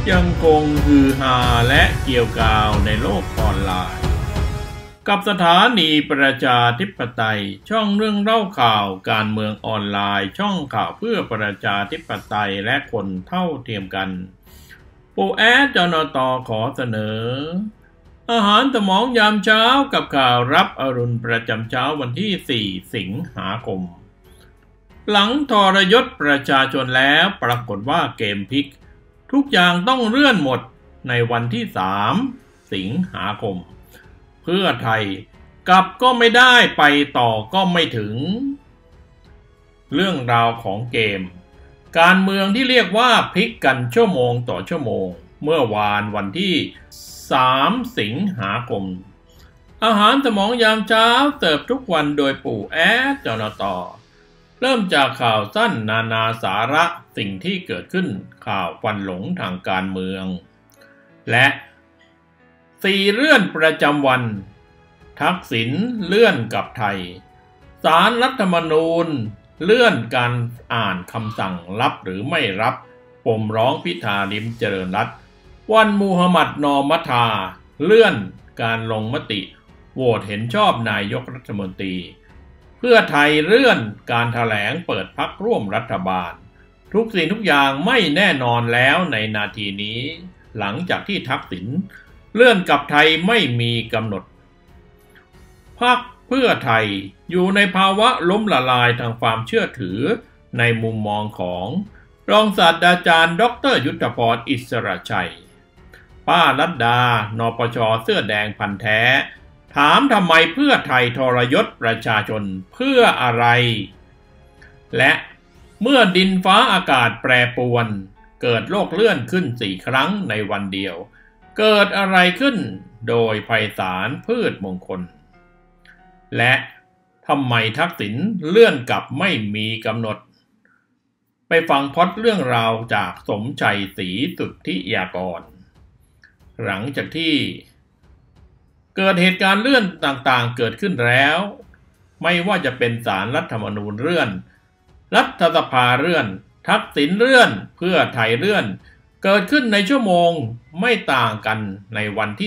ยังคงฮือฮาและเกี่ยวกาวในโลกออนไลน์กับสถานีประชาธิปไตยช่องเรื่องเล่าข่าวการเมืองออนไลน์ช่องข่าวเพื่อประชาธิปไตยและคนเท่าเทียมกันปู่แอดจนต.ขอเสนออาหารสมองยามเช้ากับข่าวรับอรุณประจำเช้าวันที่4สิงหาคมหลังทรยศประชาชนแล้วปรากฏว่าเกมพลิกทุกอย่างต้องเลื่อนหมดในวันที่3สิงหาคมเพื่อไทยกลับก็ไม่ได้ไปต่อก็ไม่ถึงเรื่องราวของเกมการเมืองที่เรียกว่าพลิกกันชั่วโมงต่อชั่วโมงเมื่อวันที่3สิงหาคมอาหารสมองยามเช้าเสิร์ฟทุกวันโดยปู่แอดจนต.เริ่มจากข่าวสั้นนานาสาระสิ่งที่เกิดขึ้นข่าวควันหลงทางการเมืองและ4เลื่อนประจำวันทักษิณเลื่อนกับไทยศาลรัฐธรรมนูญเลื่อนการอ่านคำสั่งรับหรือไม่รับปมร้องพิธาลิ้มเจริญรัตน์วันมูฮัมหมัดนอมัทาเลื่อนการลงมติโหวตเห็นชอบนายกรัฐมนตรีเพื่อไทยเลื่อนการแถลงเปิดพรรคร่วมรัฐบาลทุกสิ่งทุกอย่างไม่แน่นอนแล้วในนาทีนี้หลังจากที่ทักษิณเลื่อนกับไทยไม่มีกำหนดพรรคเพื่อไทยอยู่ในภาวะล้มละลายทางความเชื่อถือในมุมมองของรองศาสตราจารย์ดร.ยุทธพรอิสระชัยป้ารัตดานปช.เสื้อแดงพันธุ์แท้ถามทำไมเพื่อไทยทรยศประชาชนเพื่ออะไรและเมื่อดินฟ้าอากาศแปรปรวนเกิดโลกเลื่อนขึ้น4ครั้งในวันเดียวเกิดอะไรขึ้นโดยไพศาลพืชมงคลและทำไมทักษิณเลื่อนกลับไม่มีกำหนดไปฟังพล็อตเรื่องราวจากสมชัยศรีสุทธิยากรหลังจากที่เกิดเหตุการณ์เลื่อนต่างๆเกิดขึ้นแล้วไม่ว่าจะเป็นศาลรัฐธรรมนูญเลื่อนรัฐสภาเลื่อนทักษิณเลื่อนเพื่อไทยเลื่อนเกิดขึ้นในชั่วโมงไม่ต่างกันในวันที่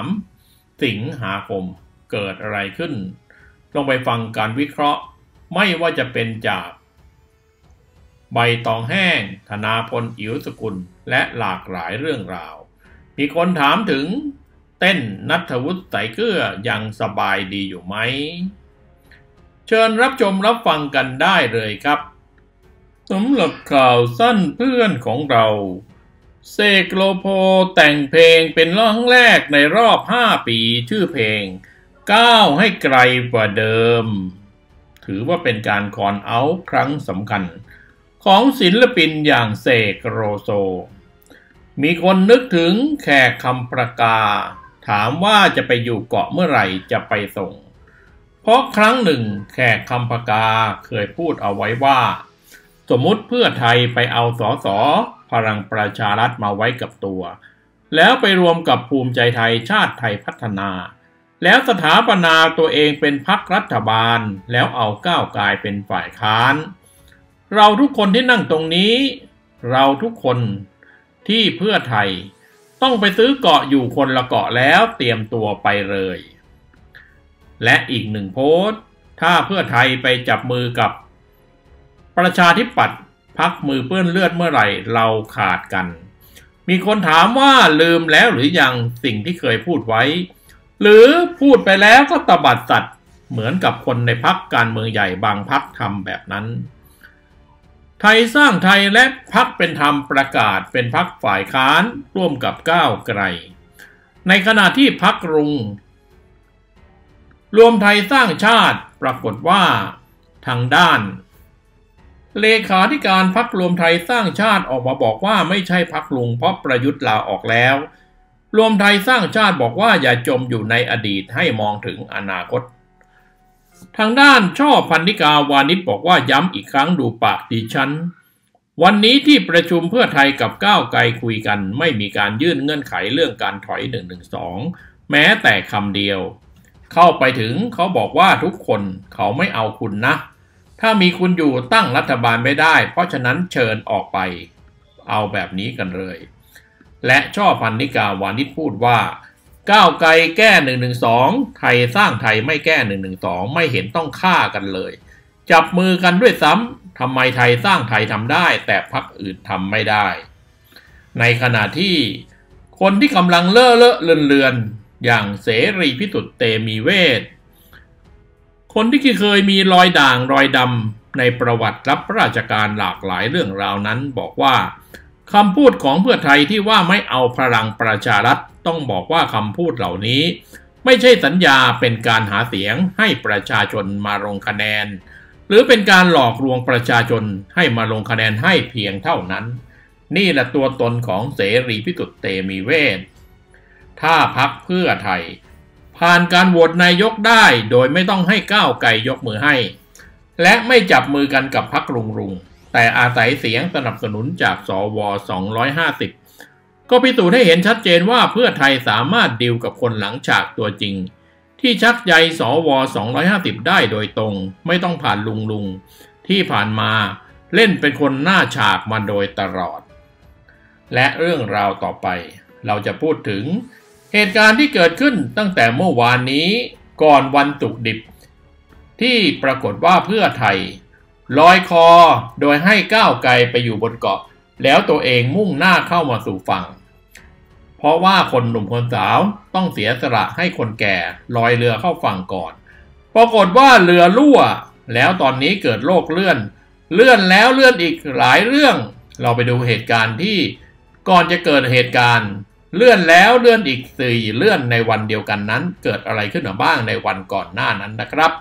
3สิงหาคมเกิดอะไรขึ้นลองไปฟังการวิเคราะห์ไม่ว่าจะเป็นจากใบตองแห้งธนาพลอิ๋วสกุลและหลากหลายเรื่องราวมีคนถามถึงเต้นณัฐวุฒิ สายเกลือยังสบายดีอยู่ไหมเชิญรับชมรับฟังกันได้เลยครับสำหรับข่าวสั้นเพื่อนของเราเสกโลโพแต่งเพลงเป็นครั้งแรกในรอบ5ปีชื่อเพลงก้าวให้ไกลกว่าเดิมถือว่าเป็นการคอนเอาท์ครั้งสำคัญของศิลปินอย่างเสกโลโซมีคนนึกถึงแขกคำประกาถามว่าจะไปอยู่เกาะเมื่อไหร่จะไปส่งเพราะครั้งหนึ่งแขกคำประกาเคยพูดเอาไว้ว่าสมมุติเพื่อไทยไปเอาสสพลังประชารัฐมาไว้กับตัวแล้วไปรวมกับภูมิใจไทยชาติไทยพัฒนาแล้วสถาปนาตัวเองเป็นพรรครัฐบาลแล้วเอาก้าวไกลเป็นฝ่ายค้านเราทุกคนที่นั่งตรงนี้เราทุกคนที่เพื่อไทยต้องไปซื้อเกาะอยู่คนละเกาะแล้วเตรียมตัวไปเลยและอีกหนึ่งโพสต์ถ้าเพื่อไทยไปจับมือกับประชาธิปัตย์พรรคมือเปื้อนเลือดเมื่อไหร่เราขาดกันมีคนถามว่าลืมแล้วหรือยังสิ่งที่เคยพูดไว้หรือพูดไปแล้วก็ตบัดสัตว์เหมือนกับคนในพรรคการเมืองใหญ่บางพรรคทำแบบนั้นไทยสร้างไทยและพรรคเป็นธรรมประกาศเป็นพรรคฝ่ายค้านร่วมกับก้าวไกลในขณะที่พรรครวมไทยสร้างชาติปรากฏว่าทางด้านเลขาธิการพรรครวมไทยสร้างชาติออกมาบอกว่าไม่ใช่พรรคลุงเพราะประยุทธ์ลาออกแล้วรวมไทยสร้างชาติบอกว่าอย่าจมอยู่ในอดีตให้มองถึงอนาคตทางด้านช่อพันนิกาวานิชบอกว่าย้ำอีกครั้งดูปากดิฉันวันนี้ที่ประชุมเพื่อไทยกับก้าวไกลคุยกันไม่มีการยื่นเงื่อนไขเรื่องการถอย112แม้แต่คำเดียวเข้าไปถึงเขาบอกว่าทุกคนเขาไม่เอาคุณนะถ้ามีคุณอยู่ตั้งรัฐบาลไม่ได้เพราะฉะนั้นเชิญออกไปเอาแบบนี้กันเลยและช่อพันนิกาวานิชพูดว่าก้าวไกลแก้112ไทยสร้างไทยไม่แก้112ไม่เห็นต้องฆ่ากันเลยจับมือกันด้วยซ้ำทำไมไทยสร้างไทยทำได้แต่พรรคอื่นทำไม่ได้ในขณะที่คนที่กำลังเลื่อนอย่างเสรีพิสุทธิ์เตมีเวทคนที่เคยมีรอยด่างรอยดำในประวัติรับราชการหลากหลายเรื่องราวนั้นบอกว่าคำพูดของเพื่อไทยที่ว่าไม่เอาพลังประชารัฐต้องบอกว่าคำพูดเหล่านี้ไม่ใช่สัญญาเป็นการหาเสียงให้ประชาชนมาลงคะแนนหรือเป็นการหลอกลวงประชาชนให้มาลงคะแนนให้เพียงเท่านั้นนี่แหละตัวตนของเสรีพิสุทธิ์เตมีเวทถ้าพรรคเพื่อไทยผ่านการโหวตนายกได้โดยไม่ต้องให้ก้าวไกลยกมือให้และไม่จับมือกันกับพรรครุงแต่อาศัยเสียงสนับสนุนจากสว250ก็พิสูจน์ให้เห็นชัดเจนว่าเพื่อไทยสามารถดีลกับคนหลังฉากตัวจริงที่ชักใยสว250ได้โดยตรงไม่ต้องผ่านลุงที่ผ่านมาเล่นเป็นคนหน้าฉากมาโดยตลอดและเรื่องราวต่อไปเราจะพูดถึงเหตุการณ์ที่เกิดขึ้นตั้งแต่เมื่อวานนี้ก่อนวันศุกร์ดิบที่ปรากฏว่าเพื่อไทยลอยคอโดยให้ก้าวไกลไปอยู่บนเกาะแล้วตัวเองมุ่งหน้าเข้ามาสู่ฝั่งเพราะว่าคนหนุ่มคนสาวต้องเสียสละให้คนแก่ลอยเรือเข้าฝั่งก่อนปรากฏว่าเรือรั่วแล้วตอนนี้เกิดโรคเลื่อนแล้วเลื่อนอีกหลายเรื่องเราไปดูเหตุการณ์ที่ก่อนจะเกิดเหตุการณ์เลื่อนแล้วเลื่อนอีก4เลื่อนในวันเดียวกันนั้นเกิดอะไรขึ้นมาบ้างในวันก่อนหน้านั้นนะครับ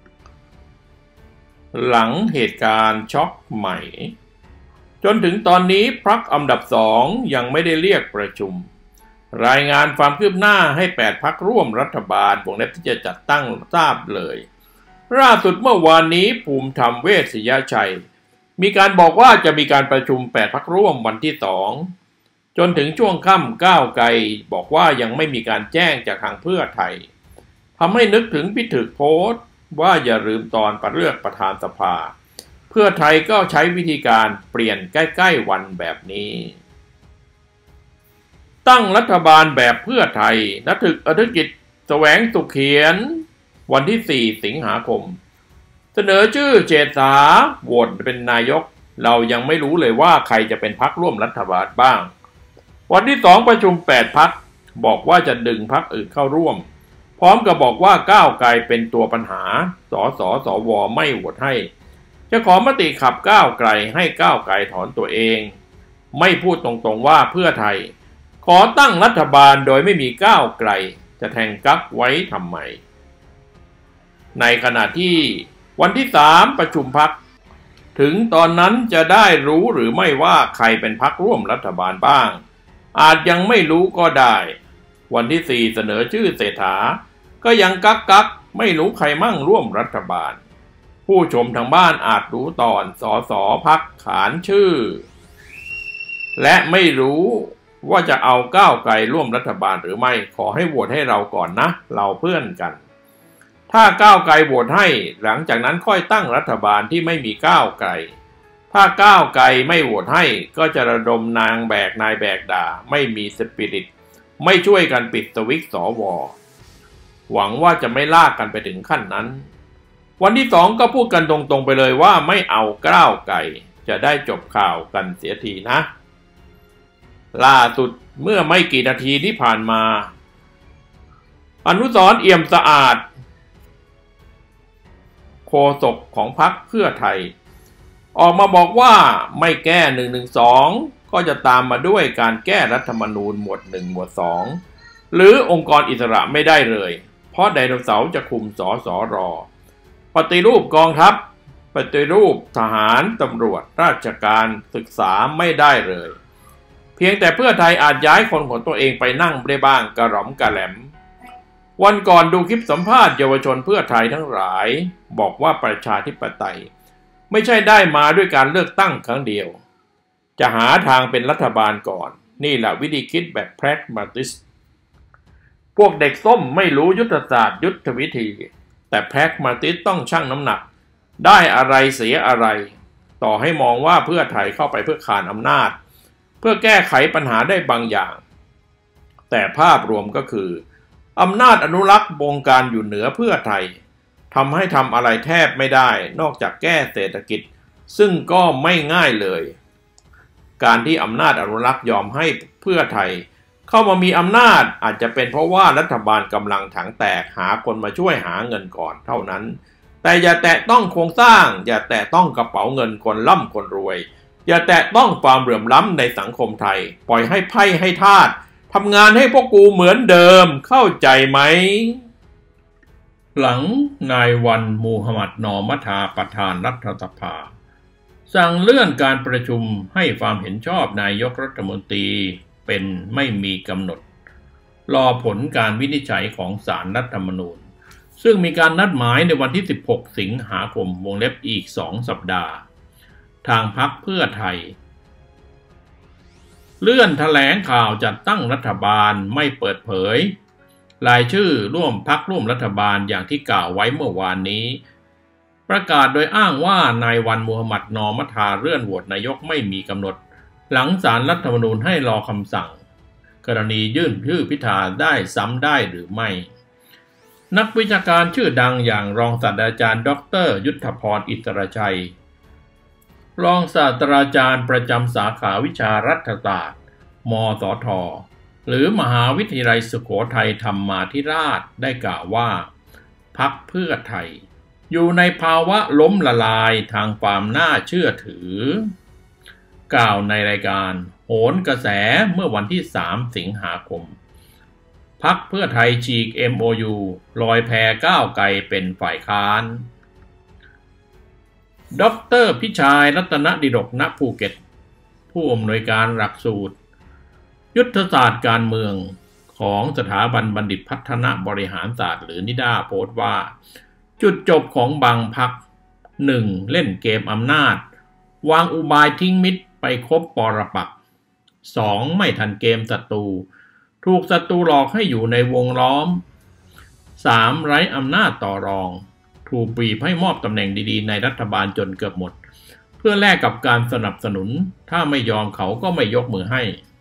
หลังเหตุการณ์ช็อกใหม่จนถึงตอนนี้พรรคอันดับ2ยังไม่ได้เรียกประชุมรายงานความคืบหน้าให้8พรรคร่วมรัฐบาลวงเล็บที่จะจัดตั้งทราบเลยล่าสุดเมื่อวานนี้ภูมิธรรมเวชยชัยมีการบอกว่าจะมีการประชุม8พรรคร่วมวันที่2จนถึงช่วงค่ำก้าวไกลบอกว่ายังไม่มีการแจ้งจากทางเพื่อไทยทำให้นึกถึงพิถึกโพสต์ว่าอย่าลืมตอนเลือกประธานสภาเพื่อไทยก็ใช้วิธีการเปลี่ยนใกล้ๆวันแบบนี้ตั้งรัฐบาลแบบเพื่อไทยณตึกอธิกิจแสวงสุขเขียนวันที่4สิงหาคมเสนอชื่อเศรษฐาโหวตเป็นนายกเรายังไม่รู้เลยว่าใครจะเป็นพรรคร่วมรัฐบาลบ้างวันที่2ประชุม8พรรคบอกว่าจะดึงพรรคอื่นเข้าร่วมพร้อมกับบอกว่าก้าวไกลเป็นตัวปัญหาสวไม่โหวตให้จะขอมติขับก้าวไกลให้ก้าวไกลถอนตัวเองไม่พูดตรงๆว่าเพื่อไทยขอตั้งรัฐบาลโดยไม่มีก้าวไกลจะแทงกั๊กไว้ทำไมในขณะที่วันที่3ประชุมพรรคถึงตอนนั้นจะได้รู้หรือไม่ว่าใครเป็นพรรคร่วมรัฐบาลบ้างอาจยังไม่รู้ก็ได้วันที่4เสนอชื่อเศรษฐาก็ยังกักไม่รู้ใครมั่งร่วมรัฐบาลผู้ชมทางบ้านอาจรู้ตอนสสพรรคขานชื่อและไม่รู้ว่าจะเอาก้าวไกลร่วมรัฐบาลหรือไม่ขอให้โหวตให้เราก่อนนะเราเพื่อนกันถ้าก้าวไกลโหวตให้หลังจากนั้นค่อยตั้งรัฐบาลที่ไม่มีก้าวไกลถ้าก้าวไกลไม่โหวตให้ก็จะระดมนางแบกนายแบกด่าไม่มีสปิริตไม่ช่วยกันปิดสวิตช์สวหวังว่าจะไม่ลากกันไปถึงขั้นนั้นวันที่2ก็พูดกันตรงๆไปเลยว่าไม่เอาก้าวไกลจะได้จบข่าวกันเสียทีนะล่าสุดเมื่อไม่กี่นาทีที่ผ่านมาอนุสรณ์เอี่ยมสะอาดโฆษกของพรรคเพื่อไทยออกมาบอกว่าไม่แก้112ก็จะตามมาด้วยการแก้รัฐธรรมนูญหมวด1หมวด2หรือองค์กรอิสระไม่ได้เลยเพราะไดโนเสาร์จะคุมสสร.ปฏิรูปกองทัพปฏิรูปทหารตำรวจราชการศึกษาไม่ได้เลยเพียงแต่เพื่อไทยอาจย้ายคนของตัวเองไปนั่งได้บ้างกระหล่ำกระแหลมวันก่อนดูคลิปสัมภาษณ์เยาวชนเพื่อไทยทั้งหลายบอกว่าประชาธิปไตยไม่ใช่ได้มาด้วยการเลือกตั้งครั้งเดียวจะหาทางเป็นรัฐบาลก่อนนี่แหละวิธีคิดแบบแพรกมาติสพวกเด็กส้มไม่รู้ยุทธศาสตร์ยุทธวิธีแต่แพรกมาติสต้องชั่งน้ำหนักได้อะไรเสียอะไรต่อให้มองว่าเพื่อไทยเข้าไปเพื่อขานอำนาจเพื่อแก้ไขปัญหาได้บางอย่างแต่ภาพรวมก็คืออำนาจอนุรักษ์บงการอยู่เหนือเพื่อไทยทำให้ทำอะไรแทบไม่ได้นอกจากแก้เศรษฐกิจซึ่งก็ไม่ง่ายเลยการที่อำนาจอนุรักษ์ยอมให้เพื่อไทยเข้ามามีอำนาจอาจจะเป็นเพราะว่ารัฐบาลกำลังถังแตกหาคนมาช่วยหาเงินก่อนเท่านั้นแต่อย่าแตะต้องโครงสร้างอย่าแตะต้องกระเป๋าเงินคนร่ำคนรวยอย่าแตะต้องความเหลื่อมล้ำในสังคมไทยปล่อยให้ไพ่ให้ทาสทำงานให้พวกกูเหมือนเดิมเข้าใจไหมหลังนายวันมูฮัมหมัดนอมัทาประธานรัฐสภาสั่งเลื่อนการประชุมให้ความเห็นชอบนายกรัฐมนตรีเป็นไม่มีกำหนดรอผลการวินิจฉัยของศาลรัฐธรรมนูญซึ่งมีการนัดหมายในวันที่16 สิงหาคมวงเล็บอีก2 สัปดาห์ทางพรรคเพื่อไทยเลื่อนแถลงข่าวจัดตั้งรัฐบาลไม่เปิดเผยรายชื่อร่วมพรรคร่วมรัฐบาลอย่างที่กล่าวไว้เมื่อวานนี้ประกาศโดยอ้างว่านายวันมูฮัมหมัดนอมัทาเลื่อนโหวตนายกไม่มีกำหนดหลังศาลรัฐธรรมนูญให้รอคำสั่งกรณียื่นชื่อพิธาได้ซ้ำได้หรือไม่นักวิชาการชื่อดังอย่างรองศาสตราจารย์ดร.ยุทธพรอิสระชัยรองศาสตราจารย์ประจำสาขาวิชารัฐศาสตร์มสท.หรือมหาวิทยาลัยสุโขทัยธรรมาธิราชได้กล่าวว่าพรรคเพื่อไทยอยู่ในภาวะล้มละลายทางความน่าเชื่อถือกล่าวในรายการโหนกระแสเมื่อวันที่3 สิงหาคมพรรคเพื่อไทยฉีก MOU ลอยแพก้าวไกลเป็นฝ่ายค้านดร.พิชัยรัตนดิลก ณ ภูเก็ตผู้อำนวยการหลักสูตรยุทธศาสตร์การเมืองของสถาบันบัณฑิตพัฒนาบริหารศาสตร์หรือนิด้าโพสต์ว่าจุดจบของบางพรรค 1. เล่นเกมอำนาจวางอุบายทิ้งมิตรไปคบปรปักษ์ 2. ไม่ทันเกมศัตรูถูกศัตรูหลอกให้อยู่ในวงล้อม 3. ไร้อำนาจต่อรองถูกบีบให้มอบตำแหน่งดีๆในรัฐบาลจนเกือบหมดเพื่อแลกกับการสนับสนุนถ้าไม่ยอมเขาก็ไม่ยกมือให้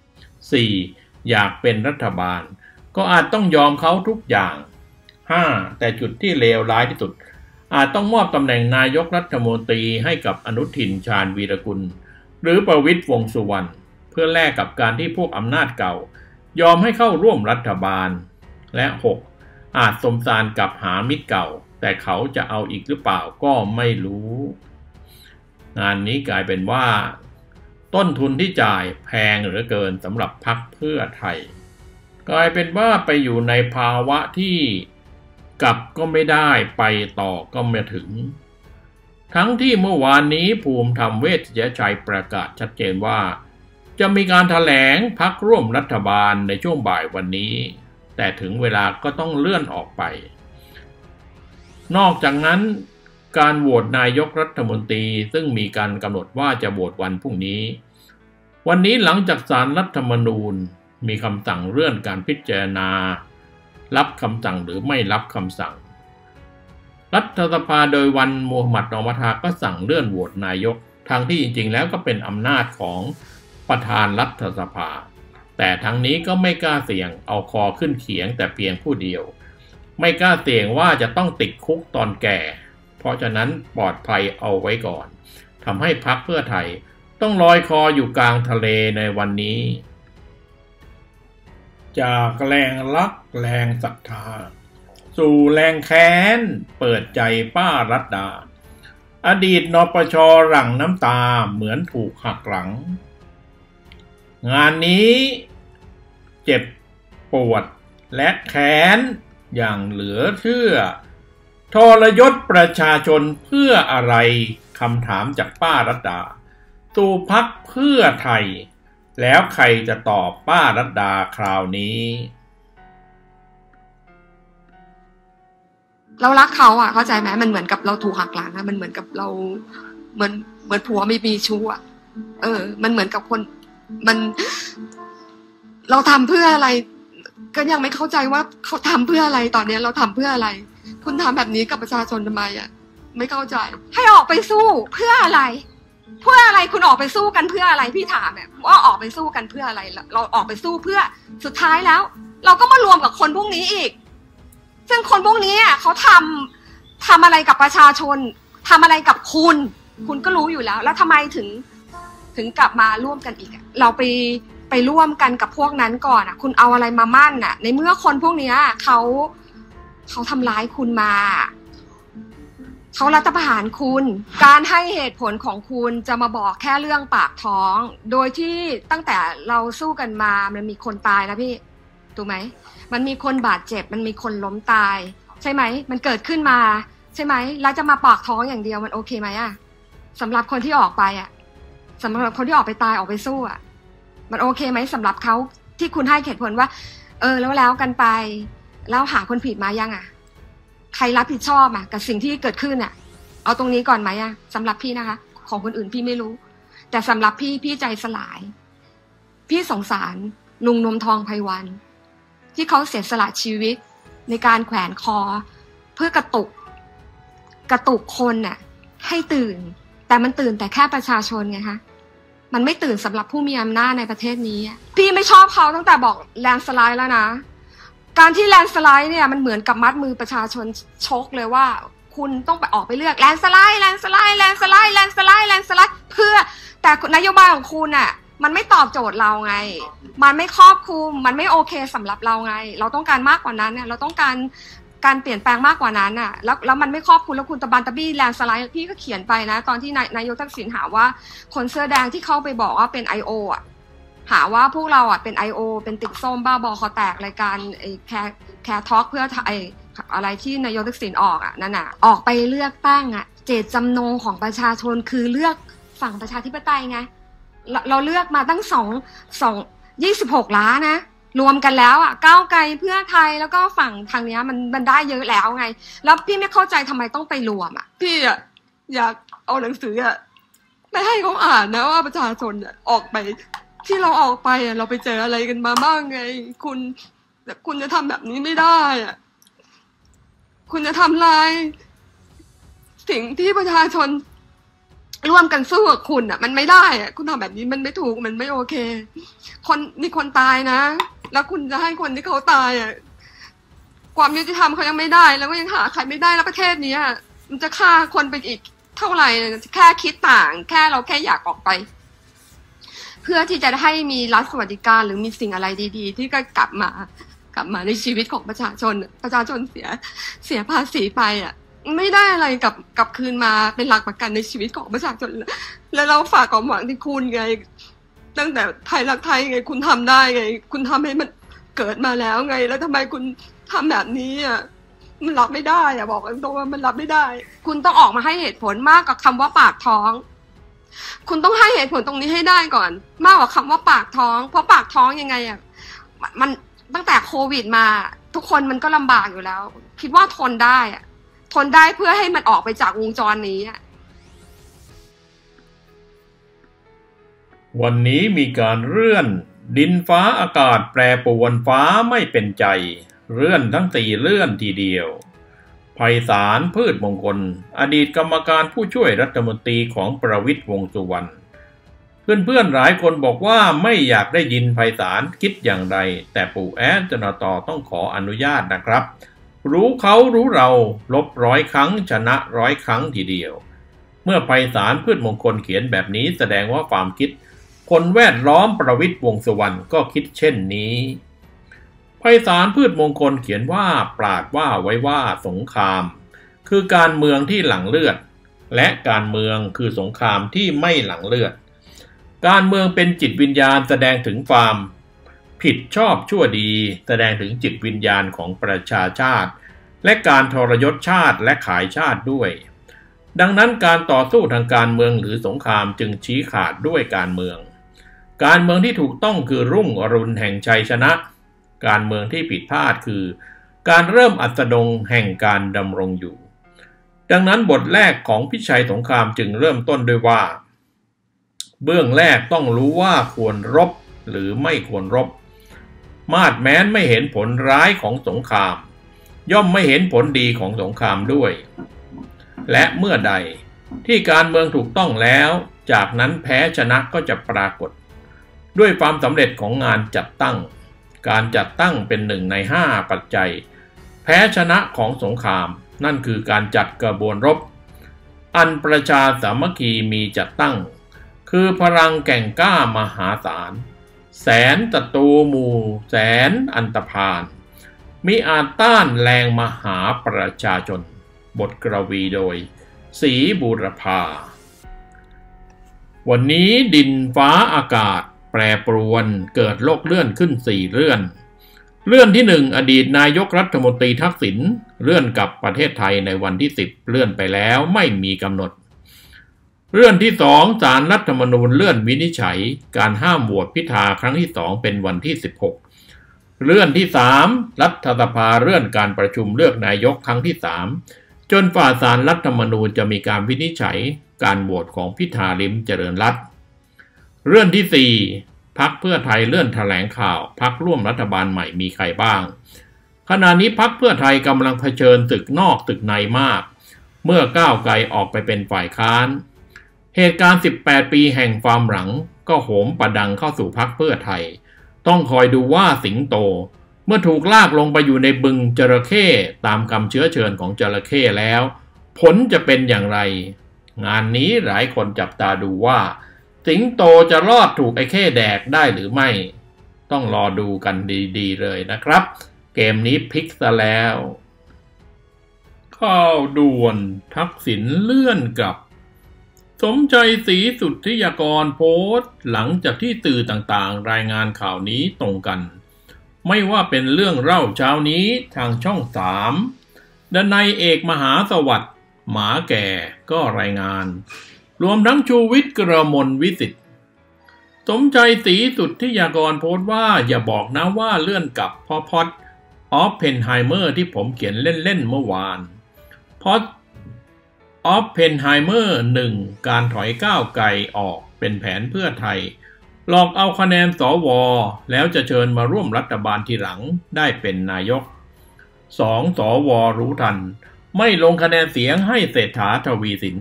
4. อยากเป็นรัฐบาลก็อาจต้องยอมเขาทุกอย่าง 5. แต่จุดที่เลวร้ายที่สุดอาจต้องมอบตำแหน่งนายกรัฐมนตรีให้กับอนุทินชาญวีรกุลหรือประวิตรวงษ์สุวรรณเพื่อแลกกับการที่พวกอำนาจเก่ายอมให้เข้าร่วมรัฐบาลและ 6. อาจสมสารกับหามิตรเก่าแต่เขาจะเอาอีกหรือเปล่าก็ไม่รู้งานนี้กลายเป็นว่าต้นทุนที่จ่ายแพงเหลือเกินสำหรับพรรคเพื่อไทยกลายเป็นว่าไปอยู่ในภาวะที่กลับก็ไม่ได้ไปต่อก็ไม่ถึงทั้งที่เมื่อวานนี้ภูมิธรรมเวชยชัยประกาศชัดเจนว่าจะมีการแถลงพรรคร่วมรัฐบาลในช่วงบ่ายวันนี้แต่ถึงเวลาก็ต้องเลื่อนออกไปนอกจากนั้นการโหวตนายกรัฐมนตรีซึ่งมีการกำหนดว่าจะโหวตวันพรุ่งนี้วันนี้หลังจากศาลรัฐธรรมนูญมีคำสั่งเลื่อนการพิจารณารับคำสั่งหรือไม่รับคำสั่งรัฐสภาโดยวันมูฮัมหมัดนอมัทาก็สั่งเลื่อนโหวตนายกทางที่จริงๆแล้วก็เป็นอำนาจของประธานรัฐสภาแต่ทั้งนี้ก็ไม่กล้าเสี่ยงเอาคอขึ้นเขียงแต่เพียงผู้เดียวไม่กล้าเสี่ยงว่าจะต้องติดคุกตอนแก่เพราะฉะนั้นปลอดภัยเอาไว้ก่อนทำให้พรรคเพื่อไทยต้องลอยคออยู่กลางทะเลในวันนี้จากแรงรักแรงศรัทธาสู่แรงแค้นเปิดใจป้ารัตดาอดีตนปช.หลั่งน้ำตาเหมือนถูกหักหลังงานนี้เจ็บปวดและแค้นอย่างเหลือเชื่อทรยศประชาชนเพื่ออะไรคำถามจากป้ารัตดาสู่พรรคเพื่อไทยแล้วใครจะตอบป้ารัตดาคราวนี้เรารักเขาอ่ะเข้าใจไหมมันเหมือนกับเราถูกหักหลังอะมันเหมือนกับเราเหมือนผัวมีชู้อ่ะมันเหมือนกับคนมันเราทำเพื่ออะไรก็ยังไม่เข้าใจว่าเขาทำเพื่ออะไรตอนนี้เราทำเพื่ออะไรคุณทำแบบนี้กับประชาชนทำไมอ่ะไม่เข้าใจให้ออกไปสู้เพื่ออะไรเพื่ออะไรคุณออกไปสู้กันเพื่ออะไรพี่ถามเนี่ยว่าออกไปสู้กันเพื่ออะไรเราออกไปสู้เพื่อสุดท้ายแล้วเราก็มารวมกับคนพวกนี้อีกซึ่งคนพวกนี้เขาทำอะไรกับประชาชนทำอะไรกับคุณก็รู้อยู่แล้วทำไมถึงกลับมาร่วมกันอีกเราไปร่วมกันกับพวกนั้นก่อนคุณเอาอะไรมามั่นในเมื่อคนพวกนี้เขาทำร้ายคุณมาเขารัฐประหารคุณการให้เหตุผลของคุณจะมาบอกแค่เรื่องปากท้องโดยที่ตั้งแต่เราสู้กันมามันมีคนตายนะพี่ถูกไหมมันมีคนบาดเจ็บมันมีคนล้มตายใช่ไหมมันเกิดขึ้นมาใช่ไหมแล้วจะมาปากท้องอย่างเดียวมันโอเคไหมสำหรับคนที่ออกไปสำหรับคนที่ออกไปตายออกไปสู้มันโอเคไหมสำหรับเขาที่คุณให้เหตุผลว่าแล้วกันไปแล้วหาคนผิดมายังใครรับผิดชอบกับสิ่งที่เกิดขึ้นเอาตรงนี้ก่อนไหมสำหรับพี่นะคะของคนอื่นพี่ไม่รู้แต่สำหรับพี่ใจสลายพี่สงสารลุงนมทองไพวันที่เขาเสียสละชีวิตในการแขวนคอเพื่อกระตุกคนให้ตื่นแต่มันตื่นแต่แค่ประชาชนไงคะมันไม่ตื่นสำหรับผู้มีอำนาจในประเทศนี้พี่ไม่ชอบเขาตั้งแต่บอกแลนสไลด์แล้วนะการที่แลนสไลด์เนี่ยมันเหมือนกับมัดมือประชาชนชกเลยว่าคุณต้องไปออกไปเลือกแลนสไลด์เพื่อแต่นโยบายของคุณมันไม่ตอบโจทย์เราไงมันไม่ครอบคลุมมันไม่โอเคสำหรับเราไงเราต้องการมากกว่านั้นเราต้องการเปลี่ยนแปลงมากกว่านั้นแล้วมันไม่ครอบคลุมแล้วคุณตะบันตะบี้แลนสไลด์พี่ก็เขียนไปนะตอนที่นายกทักษิณหาว่าคนเสื้อแดงที่เข้าไปบอกว่าเป็น IO หาว่าพวกเราเป็น IO เป็นติ่งส้มบ้าบอคอแตกรายการแคร์ทอล์กเพื่ออะไรที่นายกทักษิณออกนั่นออกไปเลือกตั้งเจตจำนงของประชาชนคือเลือกฝั่งประชาธิปไตยไงเราเลือกมาตั้ง26 ล้านนะรวมกันแล้วก้าวไกลเพื่อไทยแล้วก็ฝั่งทางนี้มันได้เยอะแล้วไงแล้วพี่ไม่เข้าใจทำไมต้องไปรวมพี่อยากเอาหนังสือไปให้เขาอ่านนะว่าประชาชนออกไปที่เราออกไปเราไปเจออะไรกันมาบ้างไงคุณจะทำแบบนี้ไม่ได้คุณจะทำลายสิ่งที่ประชาชนร่วมกันสู้กับคุณมันไม่ได้คุณทำแบบนี้มันไม่ถูกมันไม่โอเคมีคนตายนะแล้วคุณจะให้คนที่เขาตายความยุติธรรมเขายังไม่ได้แล้วก็ยังหาใครไม่ได้แล้วประเทศนี้มันจะฆ่าคนไปอีกเท่าไหร่แค่คิดต่างแค่เราแค่อยากออกไปเพื่อที่จะให้มีรัฐสวัสดิการหรือมีสิ่งอะไรดีๆที่ก็กลับมาในชีวิตของประชาชนเสียภาษีไปไม่ได้อะไรกลับคืนมาเป็นหลักประกันในชีวิตของประชาชนแล้วเราฝากความหวังที่คุณไงตั้งแต่ไทยรักไทยไงคุณทำได้ไงคุณทำให้มันเกิดมาแล้วไงแล้วทำไมคุณทำแบบนี้มันรับไม่ได้บอกตรงๆว่ามันรับไม่ได้คุณต้องออกมาให้เหตุผลมากกว่าคำว่าปากท้องคุณต้องให้เหตุผลตรงนี้ให้ได้ก่อนมากกว่าคำว่าปากท้องเพราะปากท้องยังไงมันตั้งแต่โควิดมาทุกคนมันก็ลำบากอยู่แล้วคิดว่าทนได้เพื่อให้มันออกไปจากวงจรนี้วันนี้มีการเลื่อนดินฟ้าอากาศแปรปรวนฟ้าไม่เป็นใจเลื่อนทั้ง4เลื่อนทีเดียวไพศาลพืชมงคลอดีตกรรมการผู้ช่วยรัฐมนตรีของประวิตรวงษ์สุวรรณเพื่อนๆหลายคนบอกว่าไม่อยากได้ยินไพศาลคิดอย่างไรแต่ปู่แอดจนตต้องขออนุญาตนะครับรู้เขารู้เราลบ100 ครั้งชนะ100 ครั้งทีเดียวเมื่อไพศาลพืชมงคลเขียนแบบนี้แสดงว่าความคิดคนแวดล้อมประวิตรวงษ์สุวรรณก็คิดเช่นนี้ไพศาลพืชมงคลเขียนว่าปราดว่าไว้ว่าสงครามคือการเมืองที่หลั่งเลือดและการเมืองคือสงครามที่ไม่หลั่งเลือดการเมืองเป็นจิตวิญญาณแสดงถึงความผิดชอบชั่วดีแสดงถึงจิตวิญญาณของประชาชาติและการทรยศชาติและขายชาติด้วยดังนั้นการต่อสู้ทางการเมืองหรือสงครามจึงชี้ขาดด้วยการเมืองที่ถูกต้องคือรุ่งอรุณแห่งชัยชนะการเมืองที่ผิดพลาดคือการเริ่มอัสดงแห่งการดำรงอยู่ดังนั้นบทแรกของพิชัยสงครามจึงเริ่มต้นด้วยว่าเบื้องแรกต้องรู้ว่าควรรบหรือไม่ควรรบมาดแม้นไม่เห็นผลร้ายของสงครามย่อมไม่เห็นผลดีของสงครามด้วยและเมื่อใดที่การเมืองถูกต้องแล้วจากนั้นแพ้ชนะก็จะปรากฏด้วยความสำเร็จของงานจัดตั้งการจัดตั้งเป็น1 ใน 5ปัจจัยแพ้ชนะของสงครามนั่นคือการจัดกระบวนรบอันประชาสามัคคีมีจัดตั้งคือพลังแก่งกล้ามหาศาลแสนศัตรูหมู่แสนอันตพาลมิอาจต้านแรงมหาประชาชนบทกวีโดยศรีบูรพาวันนี้ดินฟ้าอากาศแปรปรวนเกิดโลกเลื่อนขึ้น4เลื่อนที่1อดีตนายกรัฐมนตรีทักษิณเลื่อนกลับประเทศไทยในวันที่10เลื่อนไปแล้วไม่มีกำหนดเลื่อนที่2ศาลรัฐธรรมนูญเลื่อนวินิจฉัยการห้ามโหวตพิธาครั้งที่2เป็นวันที่16เลื่อนที่3รัฐสภาเลื่อนการประชุมเลือกนายกครั้งที่3จนฝ่าศาลรัฐธรรมนูญจะมีการวินิจฉัยการโหวตของพิธาลิ้มเจริญรัตน์เลื่อนที่4พรรคเพื่อไทยเลื่อนแถลงข่าวพรรคร่วมรัฐบาลใหม่มีใครบ้างขณะนี้พรรคเพื่อไทยกำลังเผชิญศึกนอกศึกในมากเมื่อก้าวไกลออกไปเป็นฝ่ายค้านเหตุการณ์18ปีแห่งความหลังก็โหมประดังเข้าสู่พรรคเพื่อไทยต้องคอยดูว่าสิงโตเมื่อถูกลากลงไปอยู่ในบึงจระเข้ตามคำเชื้อเชิญของจระเข้แล้วผลจะเป็นอย่างไร งานนี้หลายคนจับตาดูว่าสิงโตจะรอดถูกไอ้เข้แดกได้หรือไม่ต้องรอดูกันดีๆเลยนะครับเกมนี้พลิกซะแล้วข่าวด่วนทักษิณเลื่อนกลับสมใจศรีสุทธิยากรโพสต์หลังจากที่สื่อต่างๆรายงานข่าวนี้ตรงกันไม่ว่าเป็นเรื่องเล่าเช้านี้ทางช่อง3ดนัยเอกมหาสวัสดิ์หมาแก่ก็รายงานรวมทั้งชูวิทย์กระมวลวิสิทธิ์สมใจศรีสุทธิยากรโพสต์ว่าอย่าบอกนะว่าเลื่อนกลับเพราะพอดออฟเพนไฮเมอร์ที่ผมเขียนเล่นๆเมื่อวานพอดออฟเพนไฮเมอร์1การถอยก้าวไกลออกเป็นแผนเพื่อไทยหลอกเอาคะแนนสวแล้วจะเชิญมาร่วมรัฐบาลทีหลังได้เป็นนายก2สวรู้ทันไม่ลงคะแนนเสียงให้เศรษฐาทวีสิน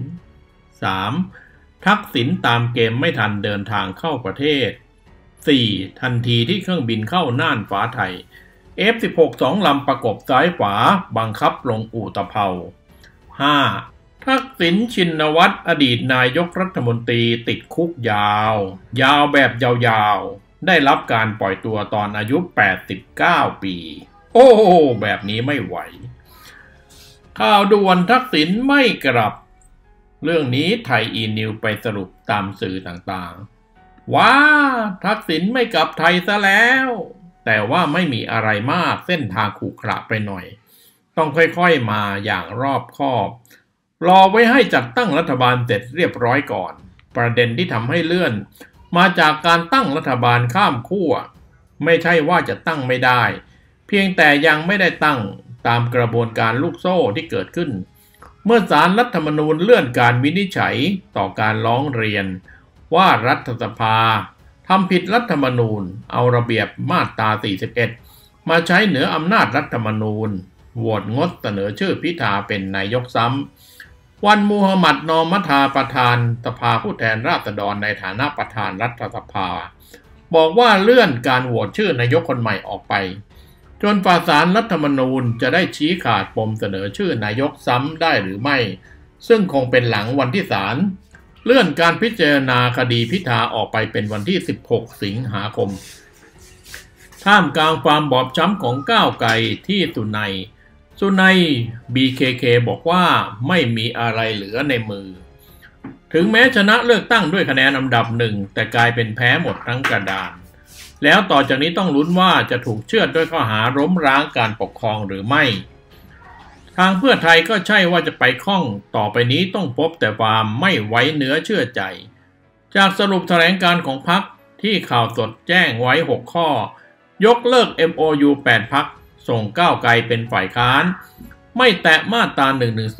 3ทักษิณตามเกมไม่ทันเดินทางเข้าประเทศ4ทันทีที่เครื่องบินเข้าน่านฟ้าไทย F16 2 ลำประกบซ้ายขวาบังคับลงอุตภเปา5ทักษิณชินวัตรอดีตนายกรัฐมนตรีติดคุกยาวแบบยาวๆได้รับการปล่อยตัวตอนอายุ89ปีโอ้แบบนี้ไม่ไหวข่าวด่วนทักษิณไม่กลับเรื่องนี้ไทยอีนิวไปสรุปตามสื่อต่างๆว้าทักษิณไม่กลับไทยซะแล้วแต่ว่าไม่มีอะไรมากเส้นทางขรุขระไปหน่อยต้องค่อยๆมาอย่างรอบคอบรอไว้ให้จัดตั้งรัฐบาลเสร็จเรียบร้อยก่อนประเด็นที่ทำให้เลื่อนมาจากการตั้งรัฐบาลข้ามขั้วไม่ใช่ว่าจะตั้งไม่ได้เพียงแต่ยังไม่ได้ตั้งตามกระบวนการลูกโซ่ที่เกิดขึ้นเมื่อศาลรัฐธรรมนูญเลื่อนการวินิจฉัยต่อการร้องเรียนว่ารัฐสภาทำผิดรัฐธรรมนูญเอาระเบียบมาตรา41มาใช้เหนืออำนาจรัฐธรรมนูญโหวตงดเสนอชื่อพิธาเป็นนายกซ้ำวันมูฮัมหมัดนอมัทาประธานสภาผู้แทนราษฎรในฐานะประธานรัฐสภาบอกว่าเลื่อนการโหวตชื่อนายกคนใหม่ออกไปจนฝ่าศาลรัฐธรรมนูญจะได้ชี้ขาดปมเสนอชื่อนายกซ้ำได้หรือไม่ซึ่งคงเป็นหลังวันที่ศาลเลื่อนการพิจารณาคดีพิธาออกไปเป็นวันที่16สิงหาคมท่ามกลางความบอบช้ำของก้าวไกลที่สุนัย BKK บอกว่าไม่มีอะไรเหลือในมือถึงแม้ชนะเลือกตั้งด้วยคะแนนอันดับ1แต่กลายเป็นแพ้หมดทั้งกระดานแล้วต่อจากนี้ต้องลุ้นว่าจะถูกเชือดด้วยข้อหาล้มล้างการปกครองหรือไม่ทางเพื่อไทยก็ใช่ว่าจะไปคล่องต่อไปนี้ต้องพบแต่ความไม่ไว้เนื้อเชื่อใจจากสรุปแถลงการของพรรคที่ข่าวสดแจ้งไว้6ข้อยกเลิก MOU 8 พรรคส่งก้าวไกลเป็นฝ่ายค้านไม่แตะมาตรา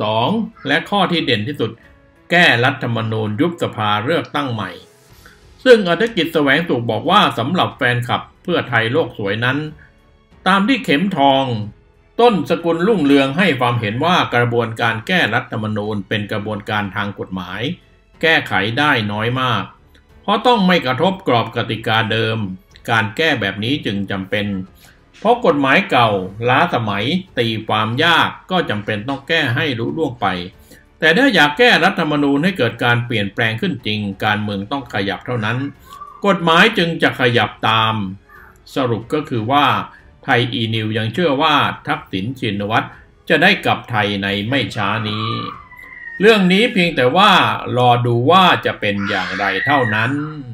112และข้อที่เด่นที่สุดแก้รัฐธรรมนูญยุบสภาเลือกตั้งใหม่ซึ่งอธิกิจแสวงสุขบอกว่าสำหรับแฟนคลับเพื่อไทยโลกสวยนั้นตามที่เข็มทองต้นสกุลรุ่งเรืองให้ความเห็นว่ากระบวนการแก้รัฐธรรมนูญเป็นกระบวนการทางกฎหมายแก้ไขได้น้อยมากเพราะต้องไม่กระทบกรอบกติกาเดิมการแก้แบบนี้จึงจำเป็นเพราะกฎหมายเก่าล้าสมัยตีความยากก็จำเป็นต้องแก้ให้รู้ล่วงไปแต่ถ้าอยากแก้รัฐธรรมนูญให้เกิดการเปลี่ยนแปลงขึ้นจริงการเมืองต้องขยับเท่านั้นกฎหมายจึงจะขยับตามสรุปก็คือว่าไทยอีนิวยังเชื่อว่าทักษิณชินวัตรจะได้กลับไทยในไม่ช้านี้เรื่องนี้เพียงแต่ว่ารอดูว่าจะเป็นอย่างไรเท่านั้น